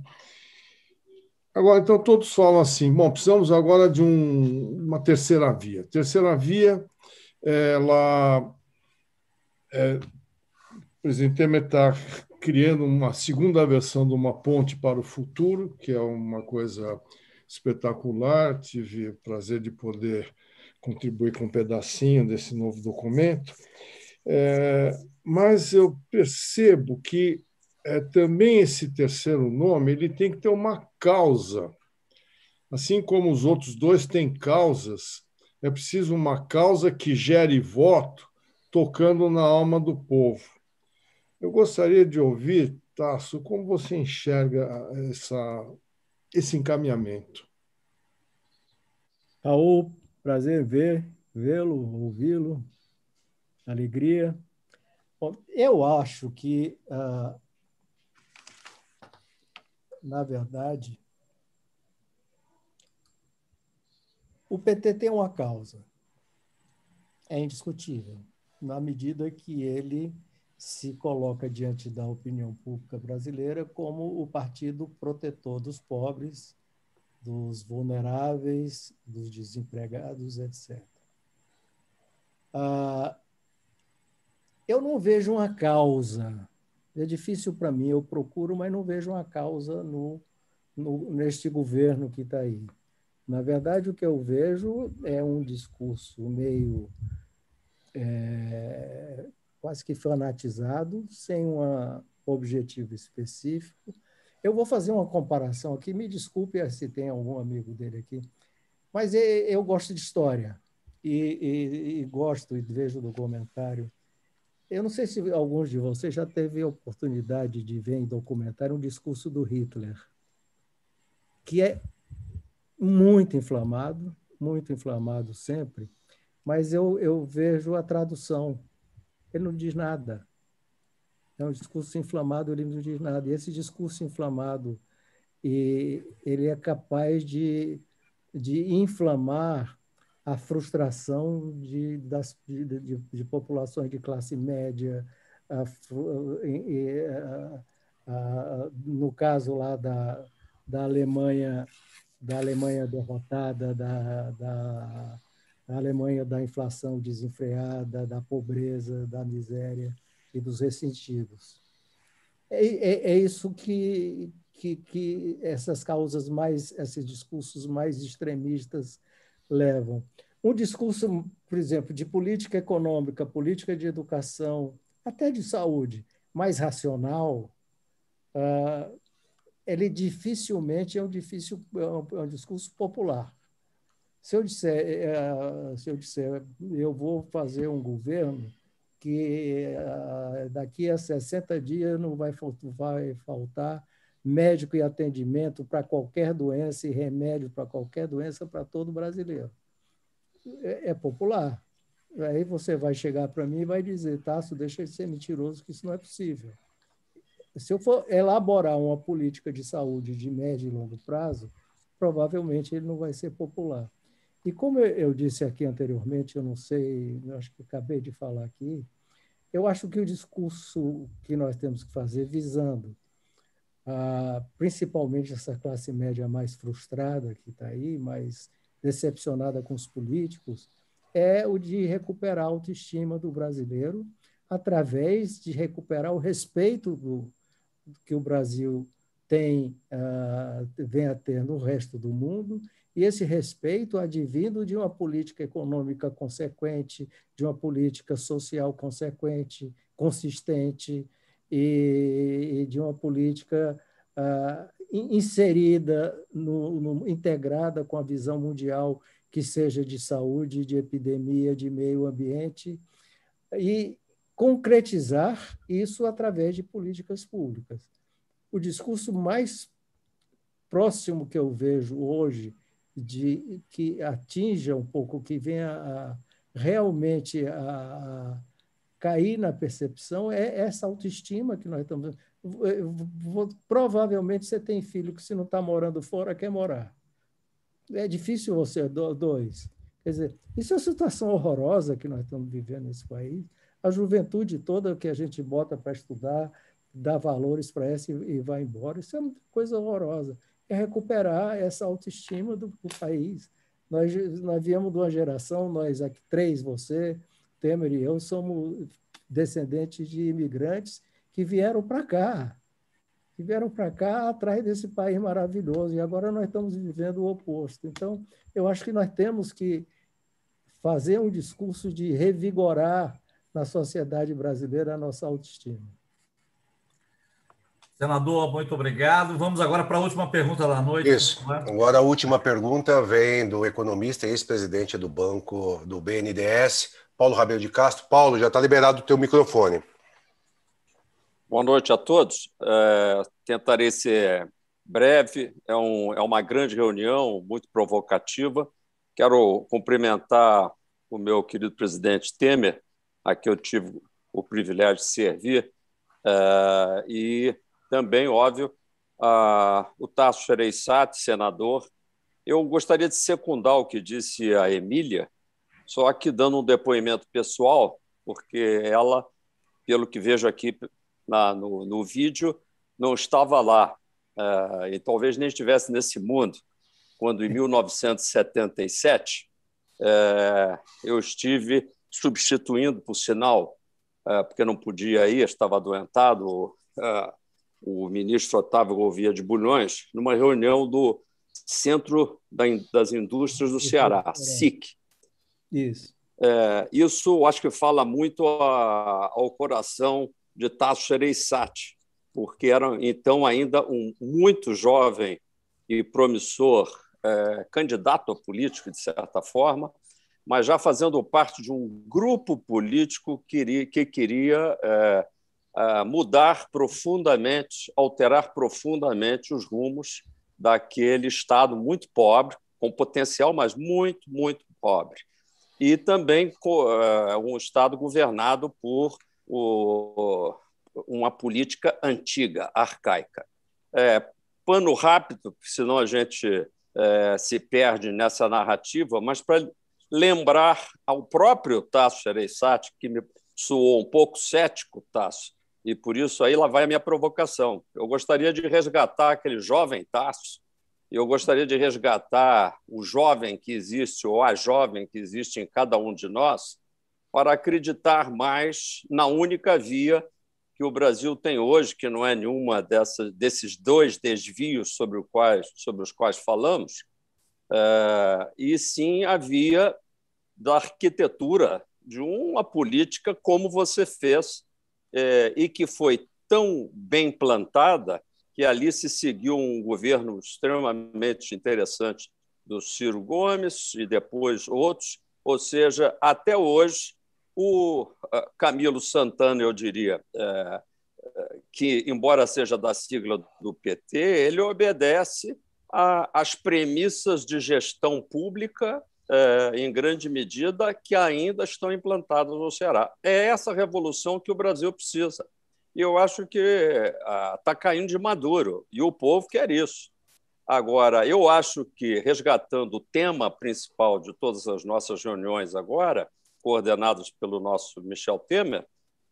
Agora, então, todos falam assim, bom, precisamos agora de um, uma terceira via. Terceira via, ela, é, o presidente Temer está criando uma segunda versão de uma ponte para o futuro, que é uma coisa espetacular. Tive o prazer de poder contribuir com um pedacinho desse novo documento. É, mas eu percebo que É, também esse terceiro nome ele tem que ter uma causa. Assim como os outros dois têm causas, é preciso uma causa que gere voto tocando na alma do povo. Eu gostaria de ouvir, Tasso, como você enxerga essa, esse encaminhamento. Raul, prazer ver, vê-lo, ouvi-lo, alegria. Bom, eu acho que, ah, na verdade, o P T tem uma causa, é indiscutível, na medida que ele se coloca diante da opinião pública brasileira como o partido protetor dos pobres, dos vulneráveis, dos desempregados, etcétera. Ah, eu não vejo uma causa, é difícil para mim, eu procuro, mas não vejo uma causa no, no, neste governo que está aí. Na verdade, o que eu vejo é um discurso meio é, quase que fanatizado, sem um objetivo específico. Eu vou fazer uma comparação aqui, me desculpe se tem algum amigo dele aqui, mas eu gosto de história e, e, e gosto e vejo documentário. Eu não sei se alguns de vocês já teve a oportunidade de ver em documentário um discurso do Hitler, que é muito inflamado, muito inflamado sempre, mas eu, eu vejo a tradução. Ele não diz nada. É um discurso inflamado, ele não diz nada. E esse discurso inflamado, e ele é capaz de, de inflamar a frustração de, das, de, de, de populações de classe média, a, a, a, no caso lá da, da Alemanha, da Alemanha derrotada, da, da, da Alemanha da inflação desenfreada, da pobreza, da miséria e dos ressentidos. É, é, é isso que, que, que essas causas mais, esses discursos mais extremistas levam. Um discurso, por exemplo, de política econômica, política de educação, até de saúde, mais racional, uh, ele dificilmente é um, difícil, é um, é um discurso popular. Se eu disser, uh, se eu disser, eu vou fazer um governo que uh, daqui a sessenta dias não vai, vai faltar médico e atendimento para qualquer doença e remédio para qualquer doença para todo brasileiro. É, é popular. Aí você vai chegar para mim e vai dizer, Tasso, deixa de ser mentiroso, que isso não é possível. Se eu for elaborar uma política de saúde de médio e longo prazo, provavelmente ele não vai ser popular. E como eu disse aqui anteriormente, eu não sei, eu acho que acabei de falar aqui, eu acho que o discurso que nós temos que fazer visando ah, principalmente essa classe média mais frustrada que está aí, mais decepcionada com os políticos, é o de recuperar a autoestima do brasileiro através de recuperar o respeito do, que o Brasil tem, uh, vem a ter no resto do mundo, e esse respeito advindo de uma política econômica consequente, de uma política social consequente, consistente, e, e de uma política uh, inserida, no, no, integrada com a visão mundial que seja de saúde, de epidemia, de meio ambiente, e concretizar isso através de políticas públicas. O discurso mais próximo que eu vejo hoje de que atinja um pouco, que venha a, realmente a, a cair na percepção, é essa autoestima que nós estamos... Provavelmente você tem filho que, se não está morando fora, quer morar. É difícil você, dois. Quer dizer, isso é uma situação horrorosa que nós estamos vivendo nesse país. A juventude toda que a gente bota para estudar, dá valores para essa e vai embora. Isso é uma coisa horrorosa. É recuperar essa autoestima do, do país. Nós, nós viemos de uma geração, nós aqui, três, você, Temer e eu, somos descendentes de imigrantes que vieram para cá, que vieram para cá atrás desse país maravilhoso, e agora nós estamos vivendo o oposto. Então, eu acho que nós temos que fazer um discurso de revigorar na sociedade brasileira a nossa autoestima. Senador, muito obrigado. Vamos agora para a última pergunta da noite. Isso. Agora a última pergunta vem do economista e ex-presidente do banco do B N D E S, Paulo Rabelo de Castro. Paulo, já está liberado o teu microfone. Boa noite a todos. É, tentarei ser breve. É, um, é uma grande reunião, muito provocativa. Quero cumprimentar o meu querido presidente Temer. Aqui eu tive o privilégio de servir, uh, e também, óbvio, uh, o Tasso Gereissati, senador. Eu gostaria de secundar o que disse a Emília, só que dando um depoimento pessoal, porque ela, pelo que vejo aqui na, no, no vídeo, não estava lá, uh, e talvez nem estivesse nesse mundo, quando, em mil novecentos e setenta e sete, uh, eu estive substituindo, por sinal, uh, porque não podia ir, estava adoentado, uh, o ministro Otávio Gouveia de Bulhões, numa reunião do Centro das Indústrias do Ceará, S I C. Isso. É, isso acho que fala muito a, ao coração de Tasso Gereissati, porque era então ainda um muito jovem e promissor é, candidato a político, de certa forma, mas já fazendo parte de um grupo político que queria, que queria é, é, mudar profundamente, alterar profundamente os rumos daquele Estado muito pobre, com potencial, mas muito, muito pobre. E também um Estado governado por uma política antiga, arcaica. É, pano rápido, senão a gente é, se perde nessa narrativa, mas para lembrar ao próprio Tasso Gereissati, que me soou um pouco cético, Tasso, e por isso aí lá vai a minha provocação. Eu gostaria de resgatar aquele jovem Tasso, eu gostaria de resgatar o jovem que existe, ou a jovem que existe em cada um de nós, para acreditar mais na única via que o Brasil tem hoje, que não é nenhuma dessas, desses dois desvios sobre, o quais, sobre os quais falamos, é, e sim a via da arquitetura de uma política como você fez, é, e que foi tão bem plantada que ali se seguiu um governo extremamente interessante do Ciro Gomes e depois outros, ou seja, até hoje, o Camilo Santana, eu diria, é, que, embora seja da sigla do P T, ele obedece às premissas de gestão pública, é, em grande medida, que ainda estão implantadas no Ceará. É essa revolução que o Brasil precisa. E eu acho que está caindo de maduro, e o povo quer isso. Agora, eu acho que, resgatando o tema principal de todas as nossas reuniões agora, coordenadas pelo nosso Michel Temer,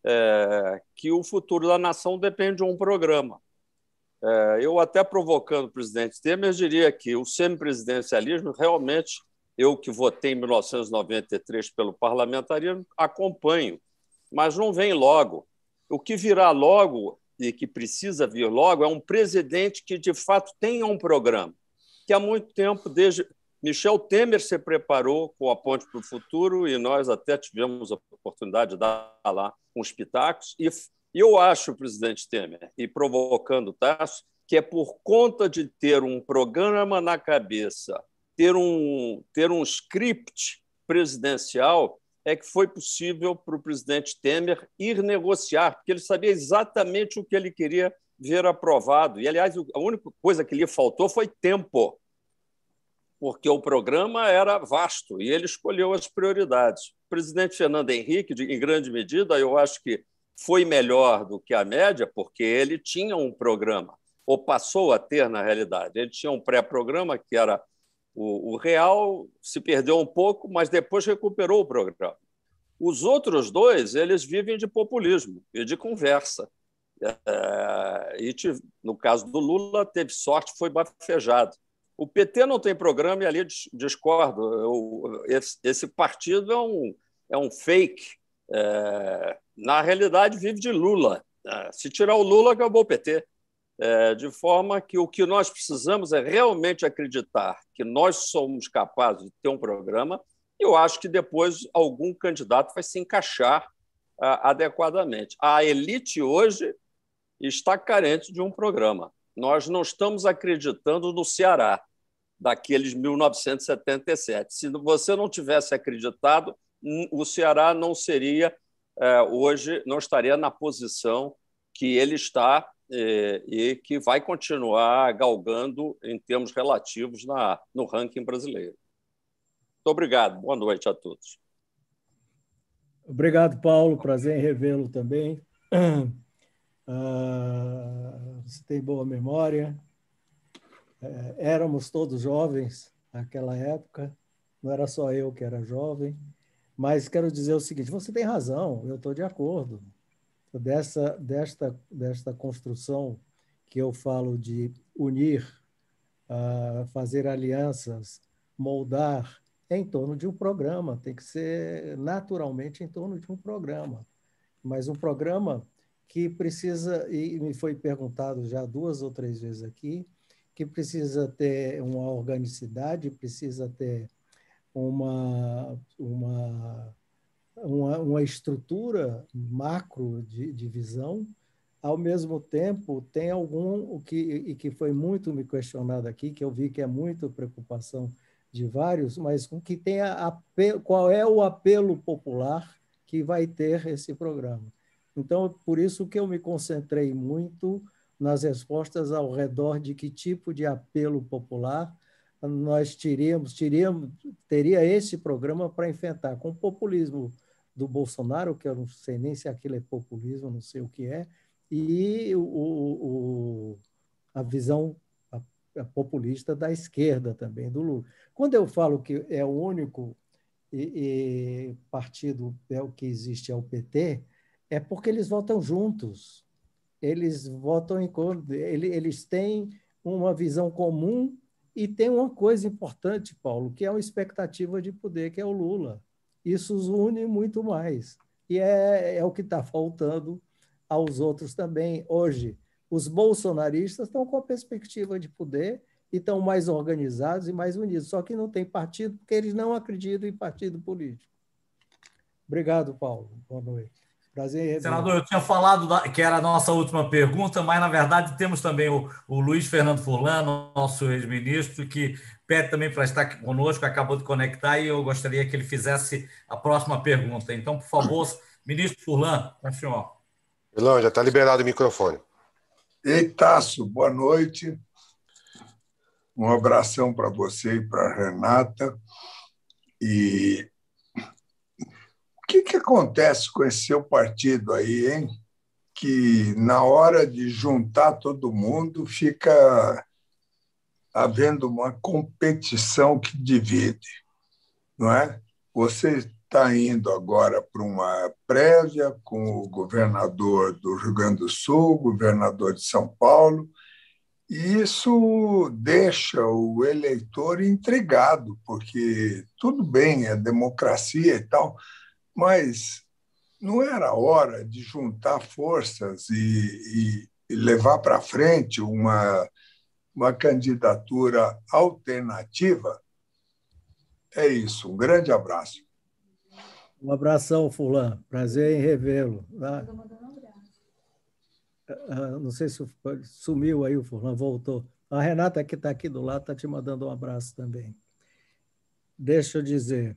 é, que o futuro da nação depende de um programa. É, eu, até provocando o presidente Temer, diria que o semipresidencialismo, realmente, eu que votei em mil novecentos e noventa e três pelo parlamentarismo, acompanho, mas não vem logo. O que virá logo, e que precisa vir logo, é um presidente que, de fato, tenha um programa, que há muito tempo, desde Michel Temer se preparou com a Ponte para o Futuro, e nós até tivemos a oportunidade de dar lá uns pitacos, e eu acho, presidente Temer, e provocando o Tasso, que é por conta de ter um programa na cabeça, ter um, ter um script presidencial, é que foi possível para o presidente Temer ir negociar, porque ele sabia exatamente o que ele queria ver aprovado. E, aliás, a única coisa que lhe faltou foi tempo, porque o programa era vasto e ele escolheu as prioridades. O presidente Fernando Henrique, em grande medida, eu acho que foi melhor do que a média, porque ele tinha um programa, ou passou a ter, na realidade. Ele tinha um pré-programa que era O, o real, se perdeu um pouco, mas depois recuperou o programa. Os outros dois, eles vivem de populismo e de conversa. É, e, no caso do Lula, teve sorte, foi bafejado. O P T não tem programa e ali discordo. Eu, esse, esse partido é um, é um fake. É, na realidade, vive de Lula. É, se tirar o Lula, acabou o P T. É, de forma que o que nós precisamos é realmente acreditar que nós somos capazes de ter um programa, e eu acho que depois algum candidato vai se encaixar ah, adequadamente. A elite hoje está carente de um programa. Nós não estamos acreditando no Ceará, daqueles mil novecentos e setenta e sete. Se você não tivesse acreditado, o Ceará não seria, eh, hoje, não estaria na posição que ele está, e que vai continuar galgando em termos relativos na, no ranking brasileiro. Muito obrigado. Boa noite a todos. Obrigado, Paulo. Prazer em revê-lo também. Uh, você tem boa memória. Uh, éramos todos jovens naquela época. Não era só eu que era jovem. Mas quero dizer o seguinte, você tem razão, eu estou de acordo. Dessa, desta, desta construção que eu falo de unir, uh, fazer alianças, moldar em torno de um programa, tem que ser naturalmente em torno de um programa. Mas um programa que precisa, e me foi perguntado já duas ou três vezes aqui, que precisa ter uma organicidade, precisa ter uma, uma, uma, uma estrutura macro de, de visão, ao mesmo tempo tem algum, o que, e que foi muito me questionado aqui, que eu vi que é muito preocupação de vários, mas com que tenha apelo, qual é o apelo popular que vai ter esse programa. Então, por isso que eu me concentrei muito nas respostas ao redor de que tipo de apelo popular nós teríamos, teríamos teria esse programa para enfrentar com o populismo do Bolsonaro, que eu não sei nem se aquilo é populismo, não sei o que é, e o, o, a visão populista da esquerda também, do Lula. Quando eu falo que é o único e, e partido é o que existe, é o P T, é porque eles votam juntos, eles votam em eles têm uma visão comum e tem uma coisa importante, Paulo, que é uma expectativa de poder, que é o Lula. Isso os une muito mais. E é, é o que está faltando aos outros também. Hoje, os bolsonaristas estão com a perspectiva de poder e estão mais organizados e mais unidos, só que não tem partido, porque eles não acreditam em partido político. Obrigado, Paulo. Boa noite. Prazer. Senador, eu tinha falado da, que era a nossa última pergunta, mas, na verdade, temos também o, o Luiz Fernando Furlan, nosso ex-ministro, que pede também para estar aqui conosco, acabou de conectar, e eu gostaria que ele fizesse a próxima pergunta. Então, por favor, ministro Furlan, com o senhor. Furlan, já está liberado o microfone. Ei, Tasso, boa noite. Um abração para você e para a Renata. E o que, que acontece com esse seu partido aí, hein? Que na hora de juntar todo mundo fica havendo uma competição que divide, não é? Você está indo agora para uma prévia com o governador do Rio Grande do Sul, governador de São Paulo, e isso deixa o eleitor intrigado, porque tudo bem, é democracia e tal, mas não era hora de juntar forças e, e, e levar para frente uma, uma candidatura alternativa? É isso, um grande abraço. Um abração, Furlan. Prazer em revê-lo. Não sei se sumiu aí o Furlan, voltou. A Renata, que está aqui do lado, está te mandando um abraço também. Deixa eu dizer...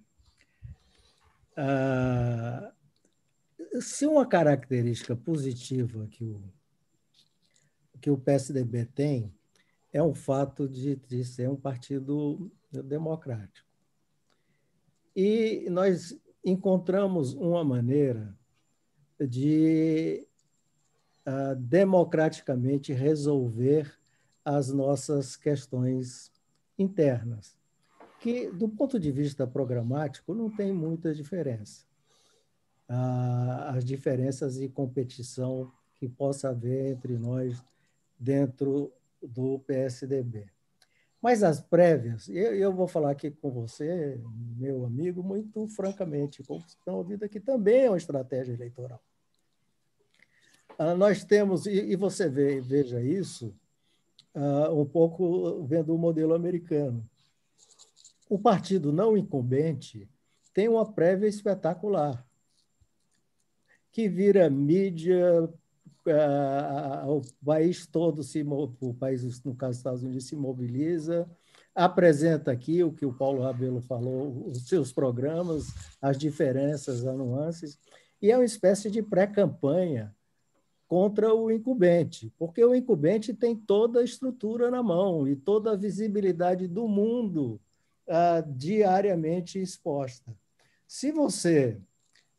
Ah, se uma característica positiva que o, que o P S D B tem é o fato de, de ser um partido democrático. E nós encontramos uma maneira de uh, democraticamente resolver as nossas questões internas, que, do ponto de vista programático, não tem muita diferença. As diferenças e competição que possa haver entre nós dentro do P S D B. Mas as prévias, eu, eu vou falar aqui com você, meu amigo, muito francamente, como vocês estão ouvindo aqui, também é uma estratégia eleitoral. Nós temos, e você vê, veja isso, um pouco vendo o modelo americano. O partido não incumbente tem uma prévia espetacular, que vira mídia, o país todo, se, o país, no caso dos Estados Unidos, se mobiliza, apresenta aqui o que o Paulo Rabelo falou, os seus programas, as diferenças, as nuances, e é uma espécie de pré-campanha contra o incumbente, porque o incumbente tem toda a estrutura na mão e toda a visibilidade do mundo uh, diariamente exposta. Se você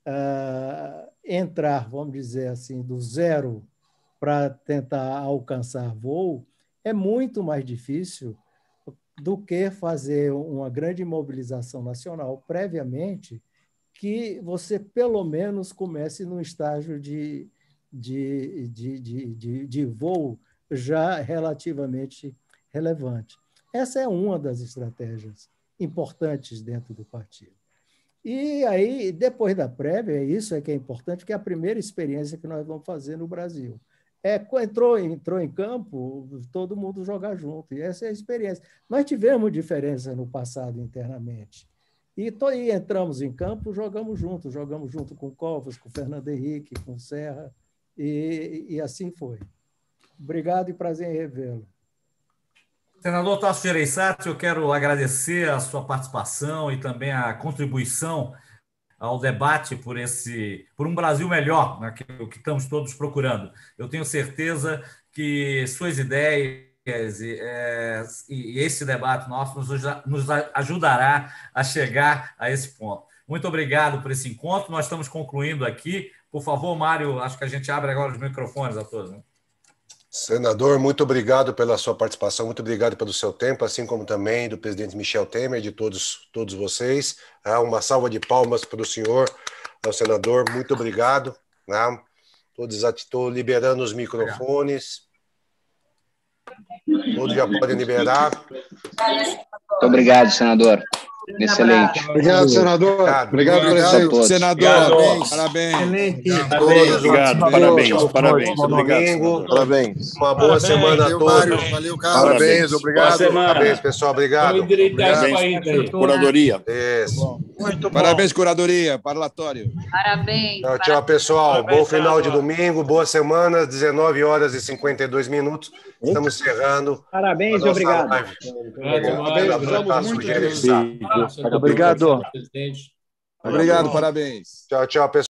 uh, entrar, vamos dizer assim, do zero para tentar alcançar voo, é muito mais difícil do que fazer uma grande mobilização nacional previamente, que você, pelo menos, comece num estágio de, de, de, de, de, de voo já relativamente relevante. Essa é uma das estratégias importantes dentro do partido. E aí, depois da prévia, isso é que é importante, porque é a primeira experiência que nós vamos fazer no Brasil. É, entrou, entrou em campo, todo mundo jogar junto, e essa é a experiência. Nós tivemos diferença no passado internamente, e, to, e entramos em campo, jogamos junto, jogamos junto com o Covas, com o Fernando Henrique, com o Serra, e, e assim foi. Obrigado e prazer em revê-lo. Senador Tasso Gereissati, eu quero agradecer a sua participação e também a contribuição ao debate por, esse, por um Brasil melhor, né, que, que estamos todos procurando. Eu tenho certeza que suas ideias e, é, e esse debate nosso nos, nos ajudará a chegar a esse ponto. Muito obrigado por esse encontro. Nós estamos concluindo aqui. Por favor, Mário, acho que a gente abre agora os microfones a todos, né? Senador, muito obrigado pela sua participação, muito obrigado pelo seu tempo, assim como também do presidente Michel Temer, de todos, todos vocês. Uma salva de palmas para o senhor, ao senador, muito obrigado. Estou liberando os microfones. Todos já podem liberar. Muito obrigado, senador. Excelente. Obrigado, senador. Obrigado, obrigado, obrigado senador. Parabéns. Parabéns. Excelente. Obrigado. Parabéns. Parabéns. Obrigado. Parabéns. Uma boa semana a todos. Valeu, Carlos. Parabéns, obrigado. Parabéns, pessoal. Obrigado. Parabéns, curadoria. Isso. Muito Parabéns, curadoria. Parlatório. Parabéns. Tchau, tchau, pessoal. Parabéns, bom final de domingo, boa semana, dezenove horas e cinquenta e dois minutos. Estamos encerrando. Parabéns e obrigado. Obrigado. Obrigado, parabéns. Tchau, tchau, pessoal.